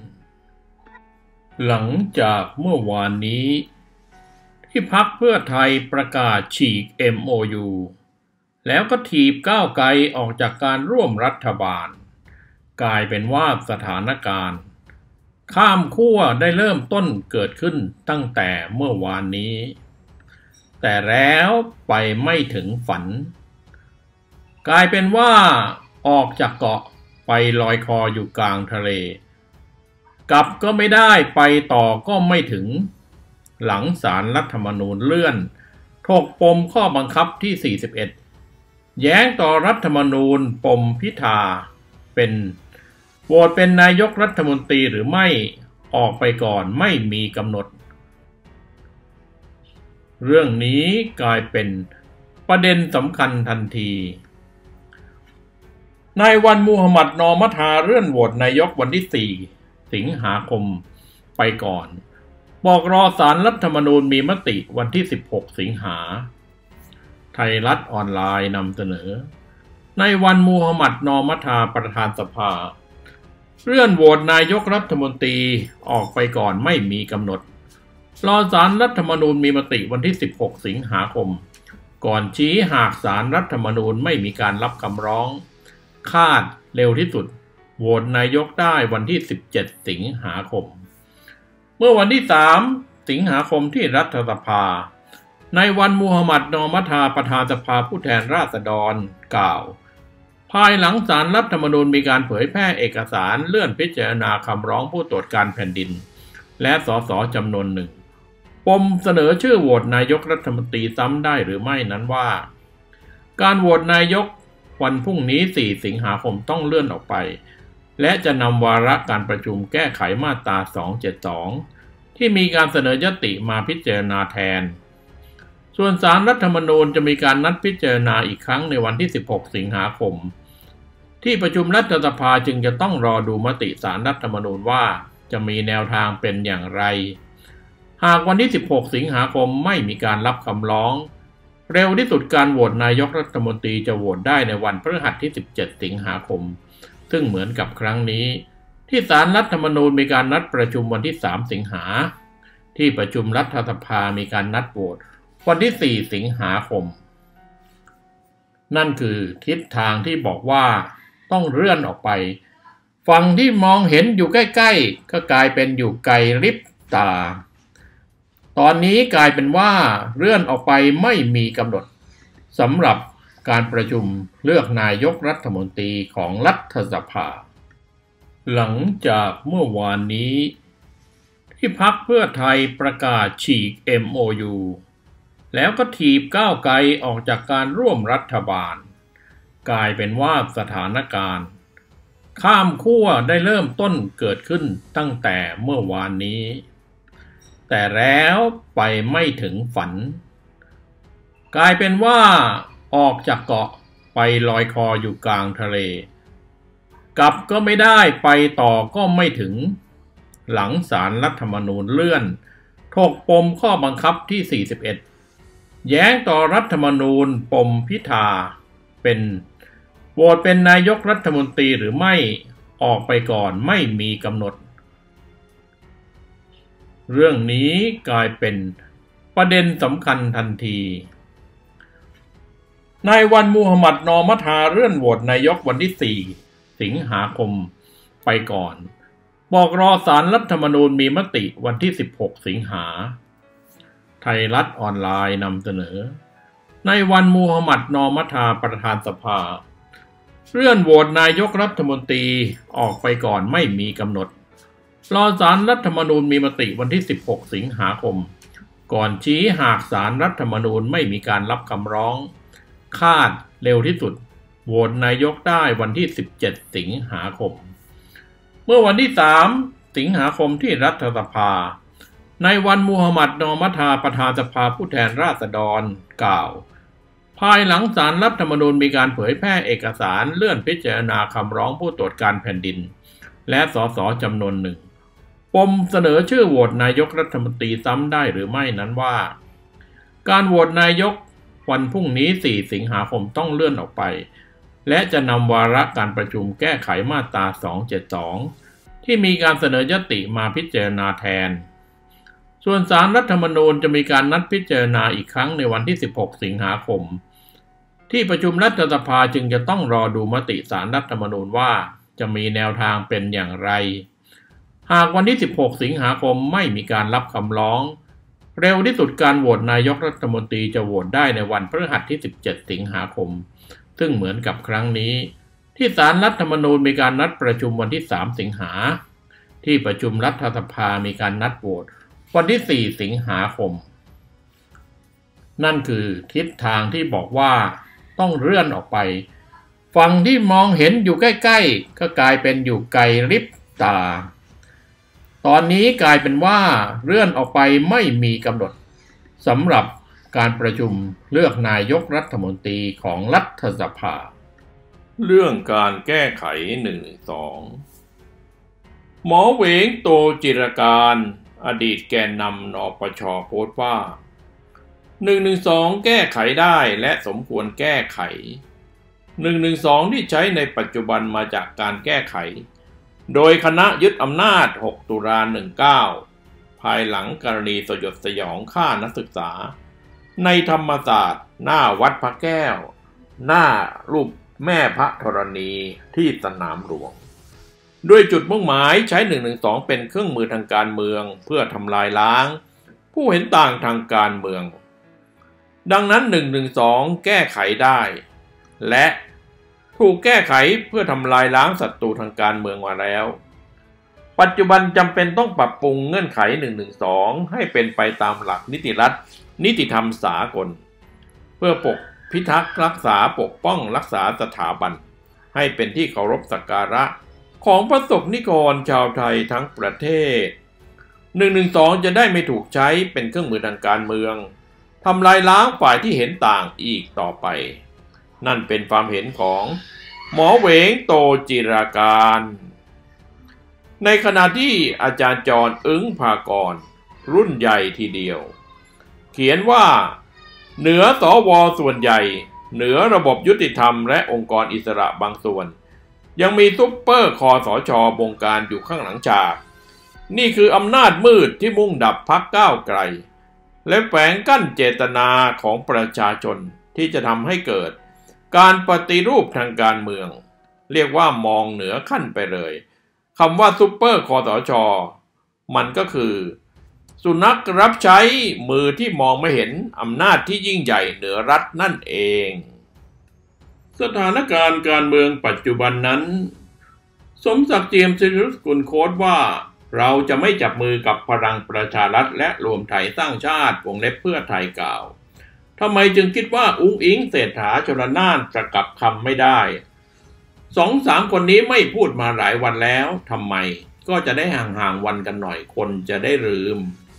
หลังจากเมื่อวานนี้ที่พรรคเพื่อไทยประกาศฉีก MOU แล้วก็ถีบก้าวไกลออกจากการร่วมรัฐบาลกลายเป็นว่าสถานการณ์ข้ามขั้วได้เริ่มต้นเกิดขึ้นตั้งแต่เมื่อวานนี้แต่แล้วไปไม่ถึงฝันกลายเป็นว่าออกจากเกาะไปลอยคออยู่กลางทะเลกลับก็ไม่ได้ไปต่อก็ไม่ถึงหลังศาลรัฐธรรมนูญเลื่อนถกปมข้อบังคับที่41แย้งต่อรัฐธรรมนูญปมพิธาเป็นโหวตเป็นนายกรัฐมนตรีหรือไม่ออกไปก่อนไม่มีกำหนดเรื่องนี้กลายเป็นประเด็นสำคัญทันทีนายวันมูฮัมหมัดนอมัทาเลื่อนโหวตนายกวันที่4สิงหาคมไปก่อนบอกรอศาลรัฐธรรมนูญมีมติวันที่16สิงหาไทยรัฐออนไลน์นำเสนอนายวันมูฮัมหมัดนอมัทาประธานสภาเลื่อนโหวตนายกรัฐมนตรีออกไปก่อนไม่มีกำหนดรอศาลรัฐธรรมนูญมีมติวันที่16สิงหาคมก่อนชี้หากศาลรัฐธรรมนูญไม่มีการรับคำร้องคาดเร็วที่สุดโหวตนายกได้วันที่17สิงหาคมเมื่อวันที่3สิงหาคมที่รัฐสภานายวันมูฮัมหมัดนอมัทาประธานสภาผู้แทนราษฎรกล่าวภายหลังศาลรัฐธรรมนูญมีการเผยแพร่เอกสารเลื่อนพิจารณาคำร้องผู้ตรวจการแผ่นดินและสสจำนวนหนึ่งปมเสนอชื่อโหวตนายกรัฐมนตรีซ้ำได้หรือไม่นั้นว่าการโหวตนายกวันพรุ่งนี้4สิงหาคมต้องเลื่อนออกไปและจะนำวาระการประชุมแก้ไขมาตรา272ที่มีการเสนอยติมาพิจารณาแทนส่วนศาลรัฐธรรมนูญจะมีการนัดพิจารณาอีกครั้งในวันที่16สิงหาคมที่ประชุมรัฐสภาจึงจะต้องรอดูมติศาลรัฐธรรมนูญว่าจะมีแนวทางเป็นอย่างไรหากวันที่16สิงหาคมไม่มีการรับคำร้องเร็วที่สุดการโหวตนายกรัฐมนตรีจะโหวตได้ในวันพฤหัสที่17สิงหาคมซึ่งเหมือนกับครั้งนี้ที่ศาลรัฐธรรมนูญมีการนัดประชุมวันที่3สิงหาที่ประชุมรัฐสภามีการนัดโหวตวันที่4สิงหาคมนั่นคือทิศทางที่บอกว่าต้องเลื่อนออกไปฝั่งที่มองเห็นอยู่ใกล้ๆก็กลายเป็นอยู่ไกลลิบตาตอนนี้กลายเป็นว่าเลื่อนออกไปไม่มีกำหนดสำหรับการประชุมเลือกนายกรัฐมนตรีของรัฐสภาหลังจากเมื่อวานนี้ที่พรรคเพื่อไทยประกาศฉีก MOU แล้วก็ถีบก้าวไกลออกจากการร่วมรัฐบาลกลายเป็นว่าสถานการณ์ข้ามขั้วได้เริ่มต้นเกิดขึ้นตั้งแต่เมื่อวานนี้แต่แล้วไปไม่ถึงฝันกลายเป็นว่าออกจากเกาะไปลอยคออยู่กลางทะเลกลับก็ไม่ได้ไปต่อก็ไม่ถึงหลังศาลรัฐธรรมนูญเลื่อนถกปมข้อบังคับที่41แย้งต่อรัฐธรรมนูญปมพิธาเป็นโหวตเป็นนายกรัฐมนตรีหรือไม่ออกไปก่อนไม่มีกำหนดเรื่องนี้กลายเป็นประเด็นสำคัญทันทีนายวันมูฮัมหมัดนอมัทาเลื่อนโหวตนายกวันที่4สิงหาคมไปก่อนบอกรอศาลรัฐธรรมนูญมีมติวันที่16สิงหาไทยรัฐออนไลน์นำเสนอนายวันมูฮัมหมัดนอมัทาประธานสภาเลื่อนโหวตนายกรัฐมนตรีออกไปก่อนไม่มีกำหนดรอศาลรัฐธรรมนูญมีมติวันที่16สิงหาคมก่อนชี้หากศาลรัฐธรรมนูญไม่มีการรับคำร้องคาดเร็วที่สุดโหวตนายกได้วันที่17สิงหาคมเมื่อวันที่3สิงหาคมที่รัฐสภาในวันมูฮัมหมัด นอมัทาประธานสภาผู้แทนราษฎรกล่าวภายหลังศาลรัฐธรรมนูญมีการเผยแพร่เอกสารเลื่อนพิจารณาคำร้องผู้ตรวจการแผ่นดินและสสจำนวนหนึ่งปมเสนอชื่อโหวตนายกรัฐมนตรีซ้ำได้หรือไม่นั้นว่าการโหวตนายกวันพรุ่งนี้4สิงหาคมต้องเลื่อนออกไปและจะนำวาระการประชุมแก้ไขมาตรา272ที่มีการเสนอยติมาพิจารณาแทนส่วนศาลรัฐธรรมนูญจะมีการนัดพิจารณาอีกครั้งในวันที่16สิงหาคมที่ประชุมรัฐสภาจึงจะต้องรอดูมติศาลรัฐธรรมนูญว่าจะมีแนวทางเป็นอย่างไรหากวันที่16สิงหาคมไม่มีการรับคำร้องเร็วที่สุดการโหวตนายกรัฐมนตรีจะโหวตได้ในวันพฤหัสที่17สิงหาคมซึ่งเหมือนกับครั้งนี้ที่ศาลรัฐธรรมนูญมีการนัดประชุมวันที่3สิงหาที่ประชุมรัฐสภามีการนัดโหวตวันที่4สิงหาคมนั่นคือทิศทางที่บอกว่าต้องเลื่อนออกไปฝั่งที่มองเห็นอยู่ใกล้ๆก็กลายเป็นอยู่ไกลลิบตาตอนนี้กลายเป็นว่าเลื่อนออกไปไม่มีกำหนดสำหรับการประชุมเลือกนายกรัฐมนตรีของรัฐสภาเรื่องการแก้ไข112หมอเหวงโตจิรการอดีตแกนนำนปช.โพสต์ว่า112แก้ไขได้และสมควรแก้ไข112ที่ใช้ในปัจจุบันมาจากการแก้ไขโดยคณะยึดอำนาจ6ตุลา19ภายหลังกรณีสยดสยองฆ่านักศึกษาในธรรมศาสตร์หน้าวัดพระแก้วหน้ารูปแม่พระธรณีที่สนามหลวงด้วยจุดมุ่งหมายใช้112เป็นเครื่องมือทางการเมืองเพื่อทำลายล้างผู้เห็นต่างทางการเมืองดังนั้น112แก้ไขได้และถูกแก้ไขเพื่อทำลายล้างศัตรูทางการเมืองมาแล้วปัจจุบันจำเป็นต้องปรับปรุงเงื่อนไข112ให้เป็นไปตามหลักนิติรัฐนิติธรรมสากลเพื่อพิทักษ์รักษาปกป้องรักษาสถาบันให้เป็นที่เคารพสักการะของประสบนิกรชาวไทยทั้งประเทศ112จะได้ไม่ถูกใช้เป็นเครื่องมือทางการเมืองทำลายล้างฝ่ายที่เห็นต่างอีกต่อไปนั่นเป็นความเห็นของหมอเหวงโตจิรการในขณะที่อาจารย์จรอึ้งภากรรุ่นใหญ่ทีเดียวเขียนว่าเหนือสว.ส่วนใหญ่เหนือระบบยุติธรรมและองค์กรอิสระบางส่วนยังมีซุปเปอร์คสช.บงการอยู่ข้างหลังฉากนี่คืออำนาจมืดที่มุ่งดับพรรคก้าวไกลและแฝงกั้นเจตนาของประชาชนที่จะทำให้เกิดการปฏิรูปทางการเมืองเรียกว่ามองเหนือขั้นไปเลยคำว่าซุปเปอร์คสช.มันก็คือสุนัขรับใช้มือที่มองไม่เห็นอำนาจที่ยิ่งใหญ่เหนือรัฐนั่นเองสถานการณ์การเมืองปัจจุบันนั้นสมศักดิ์เจียมศิริกุลโค้ดว่าเราจะไม่จับมือกับพลังประชารัฐและรวมไทยสร้างชาติวงเล็บเพื่อไทยกล่าวทำไมจึงคิดว่าอุ๊งอิ๊งเศรษฐาชลน่านจะกลับคำไม่ได้ 2-3 คนนี้ไม่พูดมาหลายวันแล้วทำไมก็จะได้ห่างๆวันกันหน่อยคนจะได้ลืม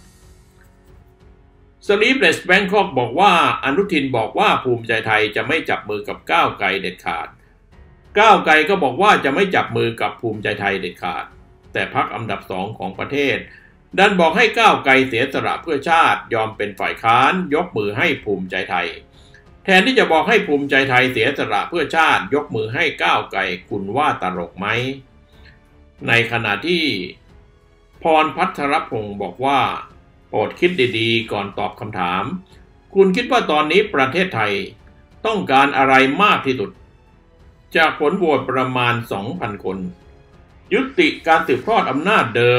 Sleepless Bangkok บอกว่าอนุทินบอกว่าภูมิใจไทยจะไม่จับมือกับก้าวไกลเด็ดขาดก้าวไกลก็บอกว่าจะไม่จับมือกับภูมิใจไทยเด็ดขาดแต่พรรคอันดับ2ของประเทศดันบอกให้ก้าวไกลเสียสละเพื่อชาติยอมเป็นฝ่ายค้านยกมือให้ภูมิใจไทยแทนที่จะบอกให้ภูมิใจไทยเสียสละเพื่อชาติยกมือให้ก้าวไกลคุณว่าตลกไหมในขณะที่พรพัทรพงศ์บอกว่าโปรดคิดดีๆก่อนตอบคำถามคุณคิดว่าตอนนี้ประเทศไทยต้องการอะไรมากที่สุดจากผลโหวตประมาณ 2,000 คนยุติการสืบทอดอำนาจเดิม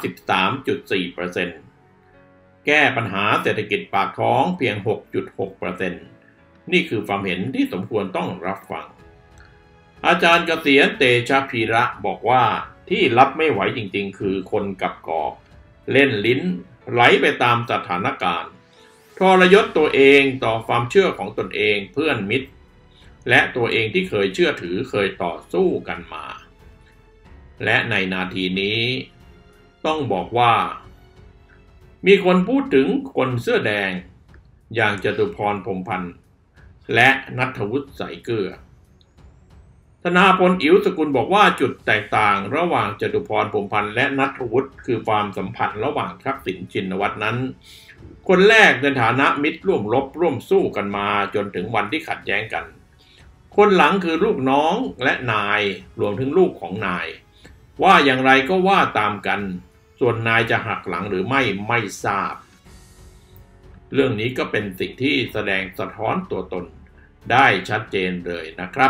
93.4% แก้ปัญหาเศรษฐกิจปากท้องเพียง 6.6% นี่คือความเห็นที่สมควรต้องรับฟังอาจารย์เกษียณเตชะพีระบอกว่าที่รับไม่ไหวจริงๆคือคนกับกอกเล่นลิ้นไหลไปตามสถานการณ์ทรยศตัวเองต่อความเชื่อของตนเองเพื่อนมิตรและตัวเองที่เคยเชื่อถือเคยต่อสู้กันมาและในนาทีนี้ต้องบอกว่ามีคนพูดถึงคนเสื้อแดงอย่างจตุพรพรหมพันธ์และณัฐวุฒิสายเกลือธนาพลอิ๋วสกุลบอกว่าจุดแตกต่างระหว่างจตุพรพรหมพันธ์และณัฐวุฒิคือความสัมพันธ์ระหว่างทักษิณชินวัตรนั้นคนแรกในฐานะมิตรร่วมรบร่วมสู้กันมาจนถึงวันที่ขัดแย้งกันคนหลังคือลูกน้องและนายรวมถึงลูกของนายว่าอย่างไรก็ว่าตามกันส่วนนายจะหักหลังหรือไม่ทราบเรื่องนี้ก็เป็นสิ่งที่แสดงสะท้อนตัวตนได้ชัดเจนเลยนะครับ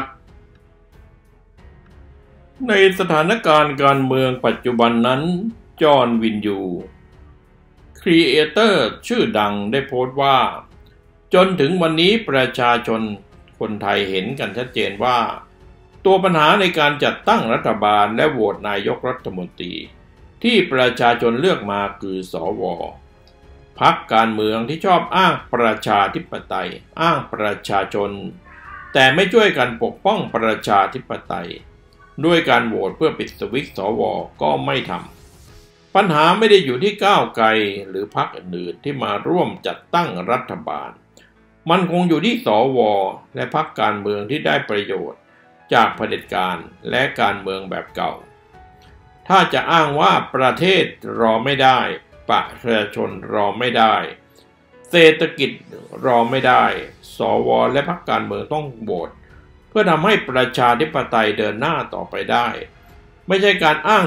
ในสถานการณ์การเมืองปัจจุบันนั้นจอห์นวินยูครีเอเตอร์ชื่อดังได้โพสต์ว่าจนถึงวันนี้ประชาชนคนไทยเห็นกันชัดเจนว่าตัวปัญหาในการจัดตั้งรัฐบาลและโหวตนายกรัฐมนตรีที่ประชาชนเลือกมาคือสว.พรรคการเมืองที่ชอบอ้างประชาธิปไตยอ้างประชาชนแต่ไม่ช่วยกันปกป้องประชาธิปไตยด้วยการโหวตเพื่อปิดสวิตช์สว.ก็ไม่ทำปัญหาไม่ได้อยู่ที่ก้าวไกลหรือพรรคอื่นๆที่มาร่วมจัดตั้งรัฐบาลมันคงอยู่ที่สว.และพรรคการเมืองที่ได้ประโยชน์จากเผด็จการและการเมืองแบบเก่าถ้าจะอ้างว่าประเทศรอไม่ได้ประชาชนรอไม่ได้เศรษฐกิจรอไม่ได้สว.และพรรคการเมืองต้องโหวตเพื่อทำให้ประชาธิปไตยเดินหน้าต่อไปได้ไม่ใช่การอ้าง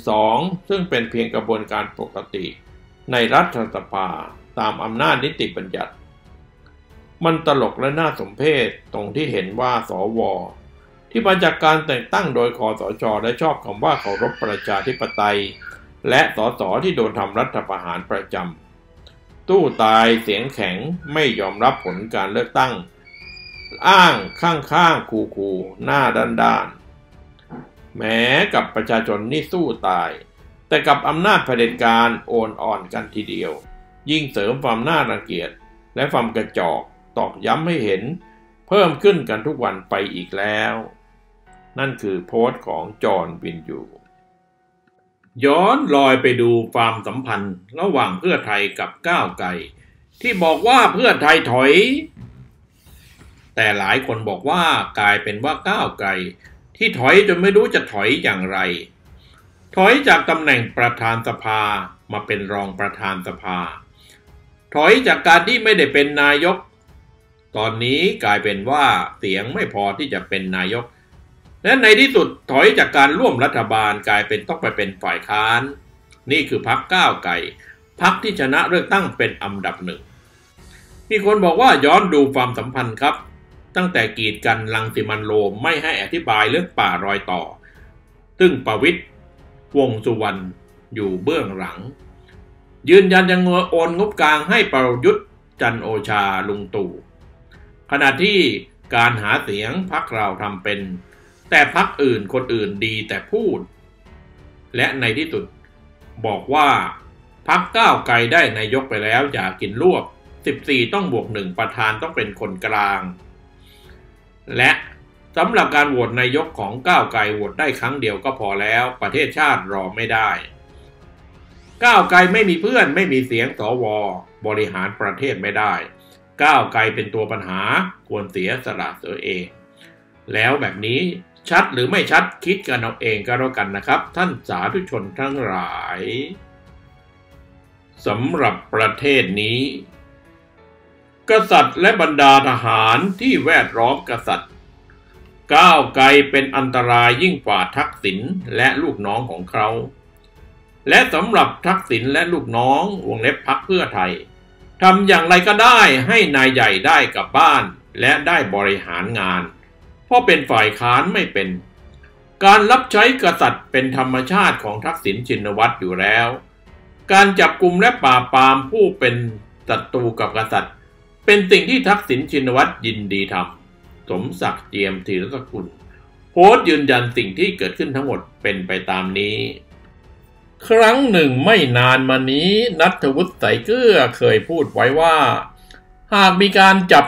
112ซึ่งเป็นเพียงกระบวนการปกติในรัฐสภาตามอำนาจนิติบัญญัติมันตลกและน่าสมเพชตรงที่เห็นว่าสว.ที่มาจากการแต่งตั้งโดยคสช.และชอบคำว่าเคารพประชาธิปไตยและสส.ที่โดนทำรัฐประหารประจำตู้ตายเสียงแข็งไม่ยอมรับผลการเลือกตั้งอ้างข้างคูหน้าด้านแม้กับประชาชนนี่สู้ตายแต่กับอำนาจเผด็จการโอนอ่อนกันทีเดียวยิ่งเสริมความน่ารังเกียจและความกระจอกตอกย้ำให้เห็นเพิ่มขึ้นกันทุกวันไปอีกแล้วนั่นคือโพสต์ของจอห์นวินยูย้อนลอยไปดูความสัมพันธ์ระหว่างเพื่อไทยกับก้าวไกลที่บอกว่าเพื่อไทยถอยแต่หลายคนบอกว่ากลายเป็นว่าก้าวไกลที่ถอยจนไม่รู้จะถอยอย่างไรถอยจากตำแหน่งประธานสภามาเป็นรองประธานสภาถอยจากการที่ไม่ได้เป็นนายกตอนนี้กลายเป็นว่าเสียงไม่พอที่จะเป็นนายกและในที่สุดถอยจากการร่วมรัฐบาลกลายเป็นต้องไปเป็นฝ่ายค้านนี่คือพรรคก้าวไกลพรรคที่ชนะเลือกตั้งเป็นอันดับหนึ่งมีคนบอกว่าย้อนดูความสัมพันธ์ครับตั้งแต่กีดกันรังสิมันต์โรมไม่ให้อธิบายเรื่องป่ารอยต่อซึ่งประวิตรวงษ์สุวรรณอยู่เบื้องหลังยืนยันยังโอนงบกลางให้ประยุทธ์จันทร์โอชาลุงตู่ขณะที่การหาเสียงพรรคเราทำเป็นแต่พรรคอื่นคนอื่นดีแต่พูดและในที่สุดบอกว่าพรรคก้าวไกลได้นายกไปแล้วอย่ากินรวบ14ต้องบวก1ประธานต้องเป็นคนกลางและสำหรับการโหวตนายกของก้าวไกลโหวตได้ครั้งเดียวก็พอแล้วประเทศชาติรอไม่ได้ก้าวไกลไม่มีเพื่อนไม่มีเสียงสว.บริหารประเทศไม่ได้ก้าวไกลเป็นตัวปัญหาควรเสียสละเสียเองแล้วแบบนี้ชัดหรือไม่ชัดคิดกันเอาเองก็แล้วกันนะครับท่านสาธุชนทั้งหลายสำหรับประเทศนี้กษัตริย์และบรรดาทหารที่แวดล้อมกษัตริย์ก้าวไกลเป็นอันตรายยิ่งกว่าทักษิณและลูกน้องของเขาและสำหรับทักษิณและลูกน้องวงเล็บพรรคเพื่อไทยทำอย่างไรก็ได้ให้นายใหญ่ได้กลับบ้านและได้บริหารงานเพราะเป็นฝ่ายค้านไม่เป็นการรับใช้กษัตริย์เป็นธรรมชาติของทักษิณชินวัตรอยู่แล้วการจับกุมและปราบปรามผู้เป็นศัตรูกับกษัตริย์เป็นสิ่งที่ทักษิณชินวัตรยินดีทำสมศักดิ์เจียมธีรสกุลโพสต์ยืนยันสิ่งที่เกิดขึ้นทั้งหมดเป็นไปตามนี้ครั้งหนึ่งไม่นานมานี้ณัฐวุฒิสายเกลือเคยพูดไว้ว่าหากมีการจับ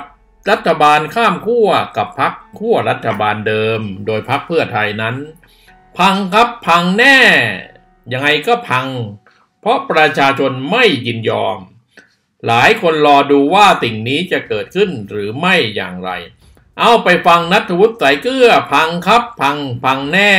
รัฐบาลข้ามขั้วกับพรรคขั้วรัฐบาลเดิมโดยพรรคเพื่อไทยนั้นพังครับพังแน่ยังไงก็พังเพราะประชาชนไม่ยินยอมหลายคนรอดูว่าสิ่งนี้จะเกิดขึ้นหรือไม่อย่างไรเอาไปฟังณัฐวุฒิ สายเกลือพังครับพังแน่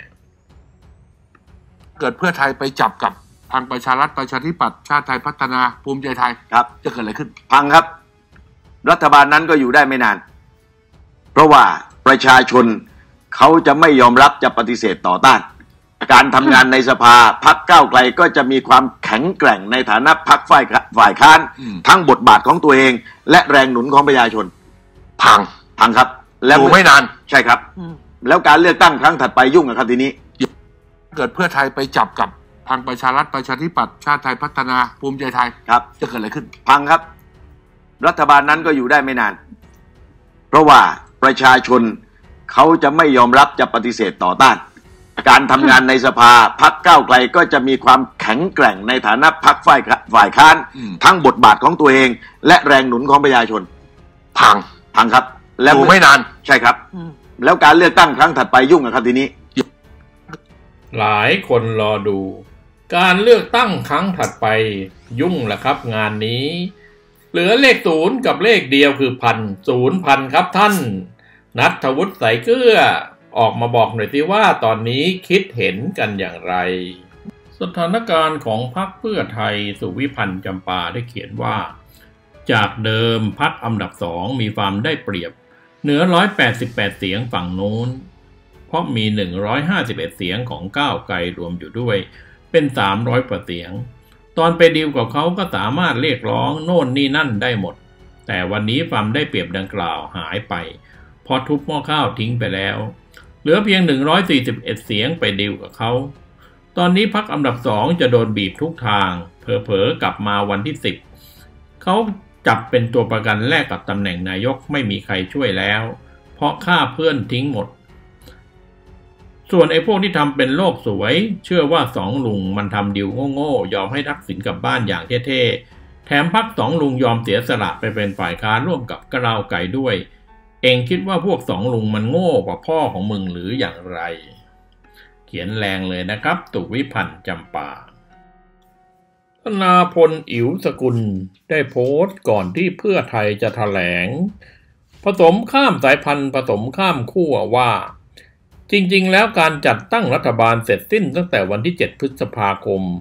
เกิดเพื่อไทยไปจับกับทางประชารัฐประชาธิปัตย์ชาติไทยพัฒนาภูมิใจไทยครับจะเกิดอะไรขึ้นพังครับรัฐบาลนั้นก็อยู่ได้ไม่นานเพราะว่าประชาชนเขาจะไม่ยอมรับจะปฏิเสธต่อต้านการทำงานในสภาพรรคก้าวไกลก็จะมีความแข็งแกร่งในฐานะพรรคฝ่ายค้านทั้งบทบาทของตัวเองและแรงหนุนของประชาชนพังครับแล้วไม่นานใช่ครับแล้วการเลือกตั้งครั้งถัดไปยุ่งกับทีนี้เกิดเพื่อไทยไปจับกับทางประชารัฐประชาธิปัตย์ชาติไทยพัฒนาภูมิใจไทยครับจะเกิดอะไรขึ้นพังครับรัฐบาลนั้นก็อยู่ได้ไม่นานเพราะว่าประชาชนเขาจะไม่ยอมรับจะปฏิเสธต่อต้านการทำงานในสภาพรรคก้าวไกลก็จะมีความแข็งแกร่งในฐานะพรรคฝ่ายค้านทั้งบทบาทของตัวเองและแรงหนุนของประชาชนพังครับแล้วไม่นานใช่ครับแล้วการเลือกตั้งครั้งถัดไปยุ่งกับทีนี้หลายคนรอดูการเลือกตั้งครั้งถัดไปยุ่งแหละครับงานนี้เหลือเลข0กับเลขเดียวคือพันครับท่านณัฐวุฒิ สายเกลือออกมาบอกหน่อยสิว่าตอนนี้คิดเห็นกันอย่างไรสถานการณ์ของพรรคเพื่อไทยสุวิพันธ์จำปาได้เขียนว่าจากเดิมพรรคอันดับ2มีความได้เปรียบเหนือ188เสียงฝั่งโน้นเพราะมี151เสียงของก้าวไกลรวมอยู่ด้วยเป็น300กว่าเสียงตอนไปดีลกับเขาก็สามารถเรียกร้องโน่นนี่นั่นได้หมดแต่วันนี้ความได้เปรียบดังกล่าวหายไปพอทุบหม้อข้าวทิ้งไปแล้วเหลือเพียง141เสียงไปดีลกับเขาตอนนี้พรรคอันดับ2จะโดนบีบทุกทางเผลอๆกลับมาวันที่10เขาจับเป็นตัวประกันแลกกับตำแหน่งนายกไม่มีใครช่วยแล้วเพราะฆ่าเพื่อนทิ้งหมดส่วนไอ้พวกที่ทำเป็นโลกสวยเชื่อว่า2ลุงมันทำดีลโง่ๆยอมให้ทักษิณกลับบ้านอย่างเท่ๆแถมพรรค2ลุงยอมเสียสละไปเป็นฝ่ายค้านร่วมกับก้าวไกลด้วยเองคิดว่าพวก2ลุงมันโง่กว่าพ่อของมึงหรืออย่างไรเขียนแรงเลยนะครับสุวิพันธ์จำปาธนาพล อิ๋วสกุลได้โพสต์ก่อนที่เพื่อไทยจะแถลงผสมข้ามสายพันธุ์ผสมข้ามขั้วว่าจริงๆแล้วการจัดตั้งรัฐบาลเสร็จสิ้นตั้งแต่วันที่7พฤษภาคม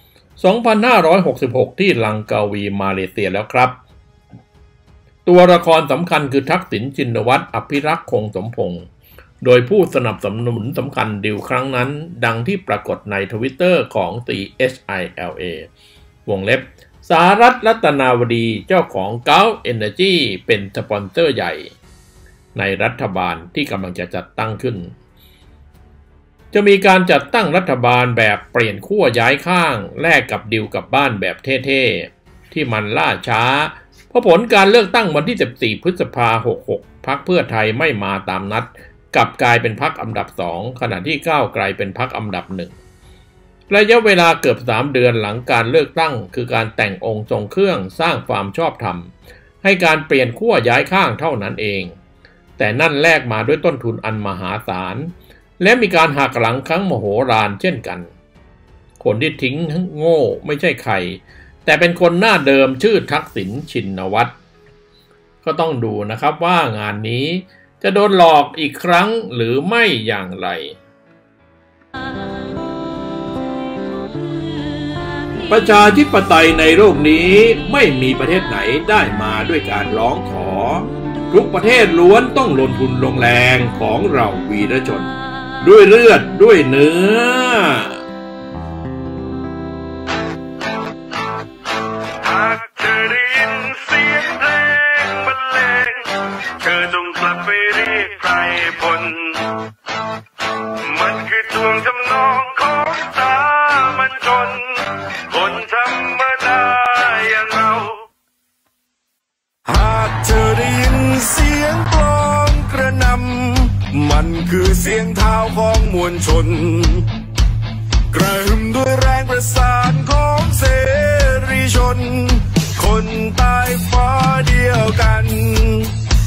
2566ที่ลังกาวีมาเลเซียแล้วครับตัวละครสำคัญคือทักษิณชินวัตรอภิรักษ์คงสมพงษ์โดยผู้สนับสนุนสำคัญดีลครั้งนั้นดังที่ปรากฏในทวิตเตอร์ของ CHILA วงเล็บสหรัฐรัตนาวดีเจ้าของ Gulf Energy เป็นสปอนเซอร์ใหญ่ในรัฐบาลที่กำลังจะจัดตั้งขึ้นจะมีการจัดตั้งรัฐบาลแบบเปลี่ยนขั้วย้ายข้างแลกกับดีลกับบ้านแบบเท่ๆที่มันล่าช้าเพราะผลการเลือกตั้งวันที่14พฤษภาคม66พรรคเพื่อไทยไม่มาตามนัดกลับกลายเป็นพรรคอันดับ2ขณะที่ก้าวไกลเป็นพรรคอันดับ1ระยะเวลาเกือบ3เดือนหลังการเลือกตั้งคือการแต่งองค์ทรงเครื่องสร้างความชอบธรรมให้การเปลี่ยนขั้วย้ายข้างเท่านั้นเองแต่นั่นแลกมาด้วยต้นทุนอันมหาศาลและมีการหักหลังครั้งมโหฬารเช่นกันคนที่ทิ้งโง่ไม่ใช่ใครแต่เป็นคนหน้าเดิมชื่อทักษิณชินวัตรก็ต้องดูนะครับว่างานนี้จะโดนหลอกอีกครั้งหรือไม่อย่างไรประชาธิปไตยในโลกนี้ไม่มีประเทศไหนได้มาด้วยการร้องขอทุกประเทศล้วนต้องลงทุนลงแรงของเราวีรชนด้วยเลือดด้วยเนื้อหากเธอได้ยินเสียงเพลงบรรเลงเธอจงกลับไปเรียกไพรพลมันคือทวงทำนองของสามัญชนคนธรรมดาอย่างเราหากเธอได้ยินเสียงกลองกระหน่ำมันคือเสียงเท้าของมวลชนกระหึ่มด้วยแรงประสานของเสรีชนคนใต้ฟ้าเดียวกัน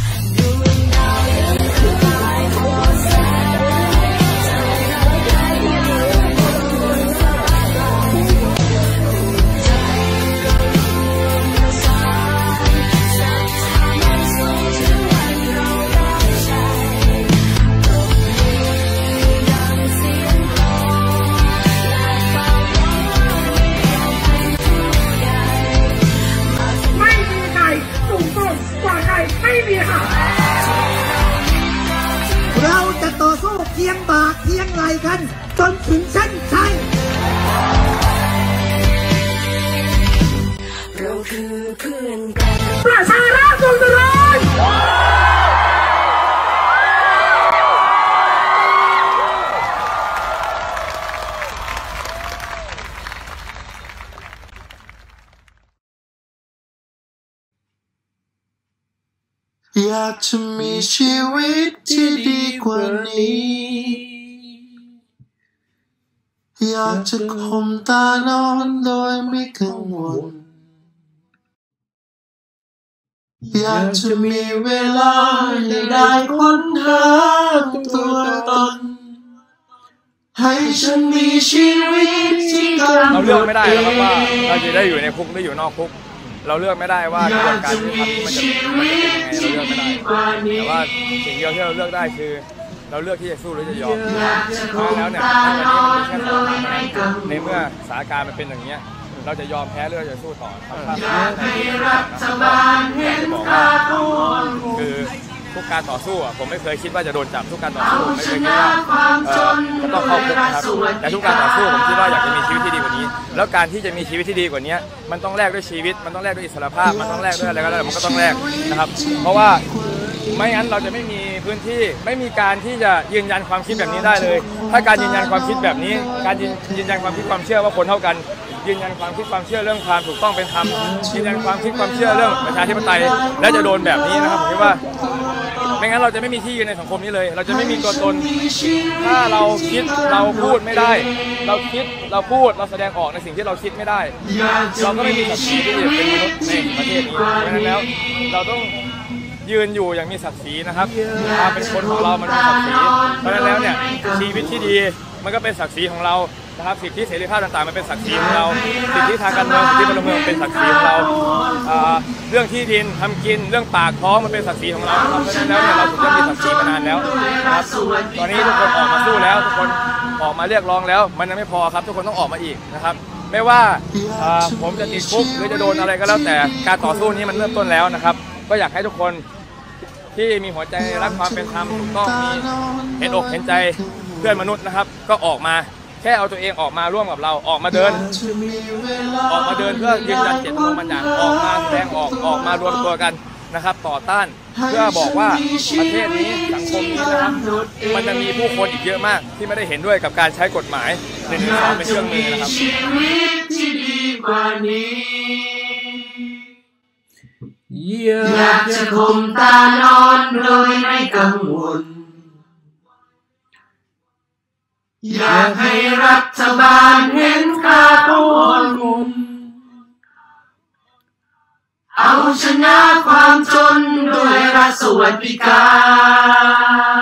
กันจนถึงเส้นชัยเราคือเพื่อนกันประชาราษฎรอยากจะมีชีวิตที่ดีกว่านี้อยากจะข่มตานอนโดยไม่กังวลอยากจะมีเวลาให้ได้ค้นหาตัวตนให้ฉันมีชีวิตที่เราเลือกไม่ได้นะครับว่าเราจะได้อยู่ในคุกหรืออยู่นอกคุกเราเลือกไม่ได้ว่ากระบวนการที่ทำมันจะเป็นยังไงเราเลือกไม่ได้แต่ว่าสิ่งเดียวที่เราเลือกได้คือเราเลือกที่จะสู้หรือจะยอมเพราะแล้วเนี่ยวันนี้มันมีแค่สองทางในเมื่อสถานการณ์มันเป็นอย่างนี้เราจะยอมแพ้หรือเราจะสู้ต่อครับจะบอกว่าคือทุกการต่อสู้ผมไม่เคยคิดว่าจะโดนจับทุกการต่อสู้ไม่เคยคิดว่าต้องเข้าคุกนะครับแต่ทุกการต่อสู้ผมคิดว่าอยากจะมีชีวิตที่ดีกว่านี้แล้วการที่จะมีชีวิตที่ดีกว่านี้มันต้องแลกด้วยชีวิตมันต้องแลกด้วยอิสรภาพมันต้องแลกด้วยอะไรก็ได้มันก็ต้องแลกนะครับเพราะว่าไม่งั้นเราจะไม่มีพื้นที่ไม่มีการที่จะยืนยันความคิดแบบนี้ได้เลยถ้าการยืนยันความคิดแบบนี้การยืนยันความคิดความเชื่อว่าคนเท่ากันยืนยันความคิดความเชื่อเรื่องความถูกต้องเป็นธรรมยืนยันความคิดความเชื่อเรื่องประชาธิปไตยและจะโดนแบบนี้นะครับผมคิดว่าไม่งั้นเราจะไม่มีที่ยืนในสังคมนี้เลยเราจะไม่มีตัวตนถ้าเราคิดเราพูดไม่ได้เราคิดเราพูดเราแสดงออกในสิ่งที่เราคิดไม่ได้เราก็ไม่มีศักดิ์ศรีที่จะเป็นมนุษย์ในประเทศนี้เพราะฉะนั้นแล้วเราต้องยืนอยู่อย่างมีศักดิ์ศรีนะครับความเป็นคนของเรามันมีศักดิ์ศรีเพราะฉะนั้นแล้วเนี่ยชีวิตที่ดีมันก็เป็นศักดิ์ศรีของเรานะครับสิทธิเสรีภาพต่างๆมันเป็นศักดิ์ศรีของเราสิทธิทางการเมืองสิทธิพลเมืองเป็นศักดิ์ศรีของเราเรื่องที่ดินทำกินเรื่องปากท้องมันเป็นศักดิ์ศรีของเราเพราะฉะนั้นแล้วเนี่ยเราถึงจะมีศักดิ์ศรีมานานแล้วนะครับตอนนี้ทุกคนออกมาสู้แล้วทุกคนออกมาเรียกร้องแล้วมันยังไม่พอครับทุกคนต้องออกมาอีกนะครับไม่ว่าผมจะติดคุกหรือจะโดนอะไรก็แล้วแต่การต่อสู้นี้มันเริ่มต้นแล้วนะครับก็อยากให้ทุกคนที่มีหัวใจรักความเป็นธรรมถูกต้องมีเห็นอกเห็นใจเพื่อนมนุษย์นะครับก็ออกมาแค่เอาตัวเองออกมาร่วมกับเราออกมาเดินเพื่อยืนยันเจตจำนงบางอย่างออกมาแสดงออกมารวมตัวกันนะครับต่อต้านเพื่อบอกว่าประเทศนี้สังคมนี้นะครับมันจะมีผู้คนอีกเยอะมากที่ไม่ได้เห็นด้วยกับการใช้กฎหมาย112เป็นเครื่องมือนะครับอยากจะข่มตานอนโดยไม่กังวลอยากให้รัฐบาลเห็นค่าของคนเอาชนะความจนด้วยรัฐสวัสดิการ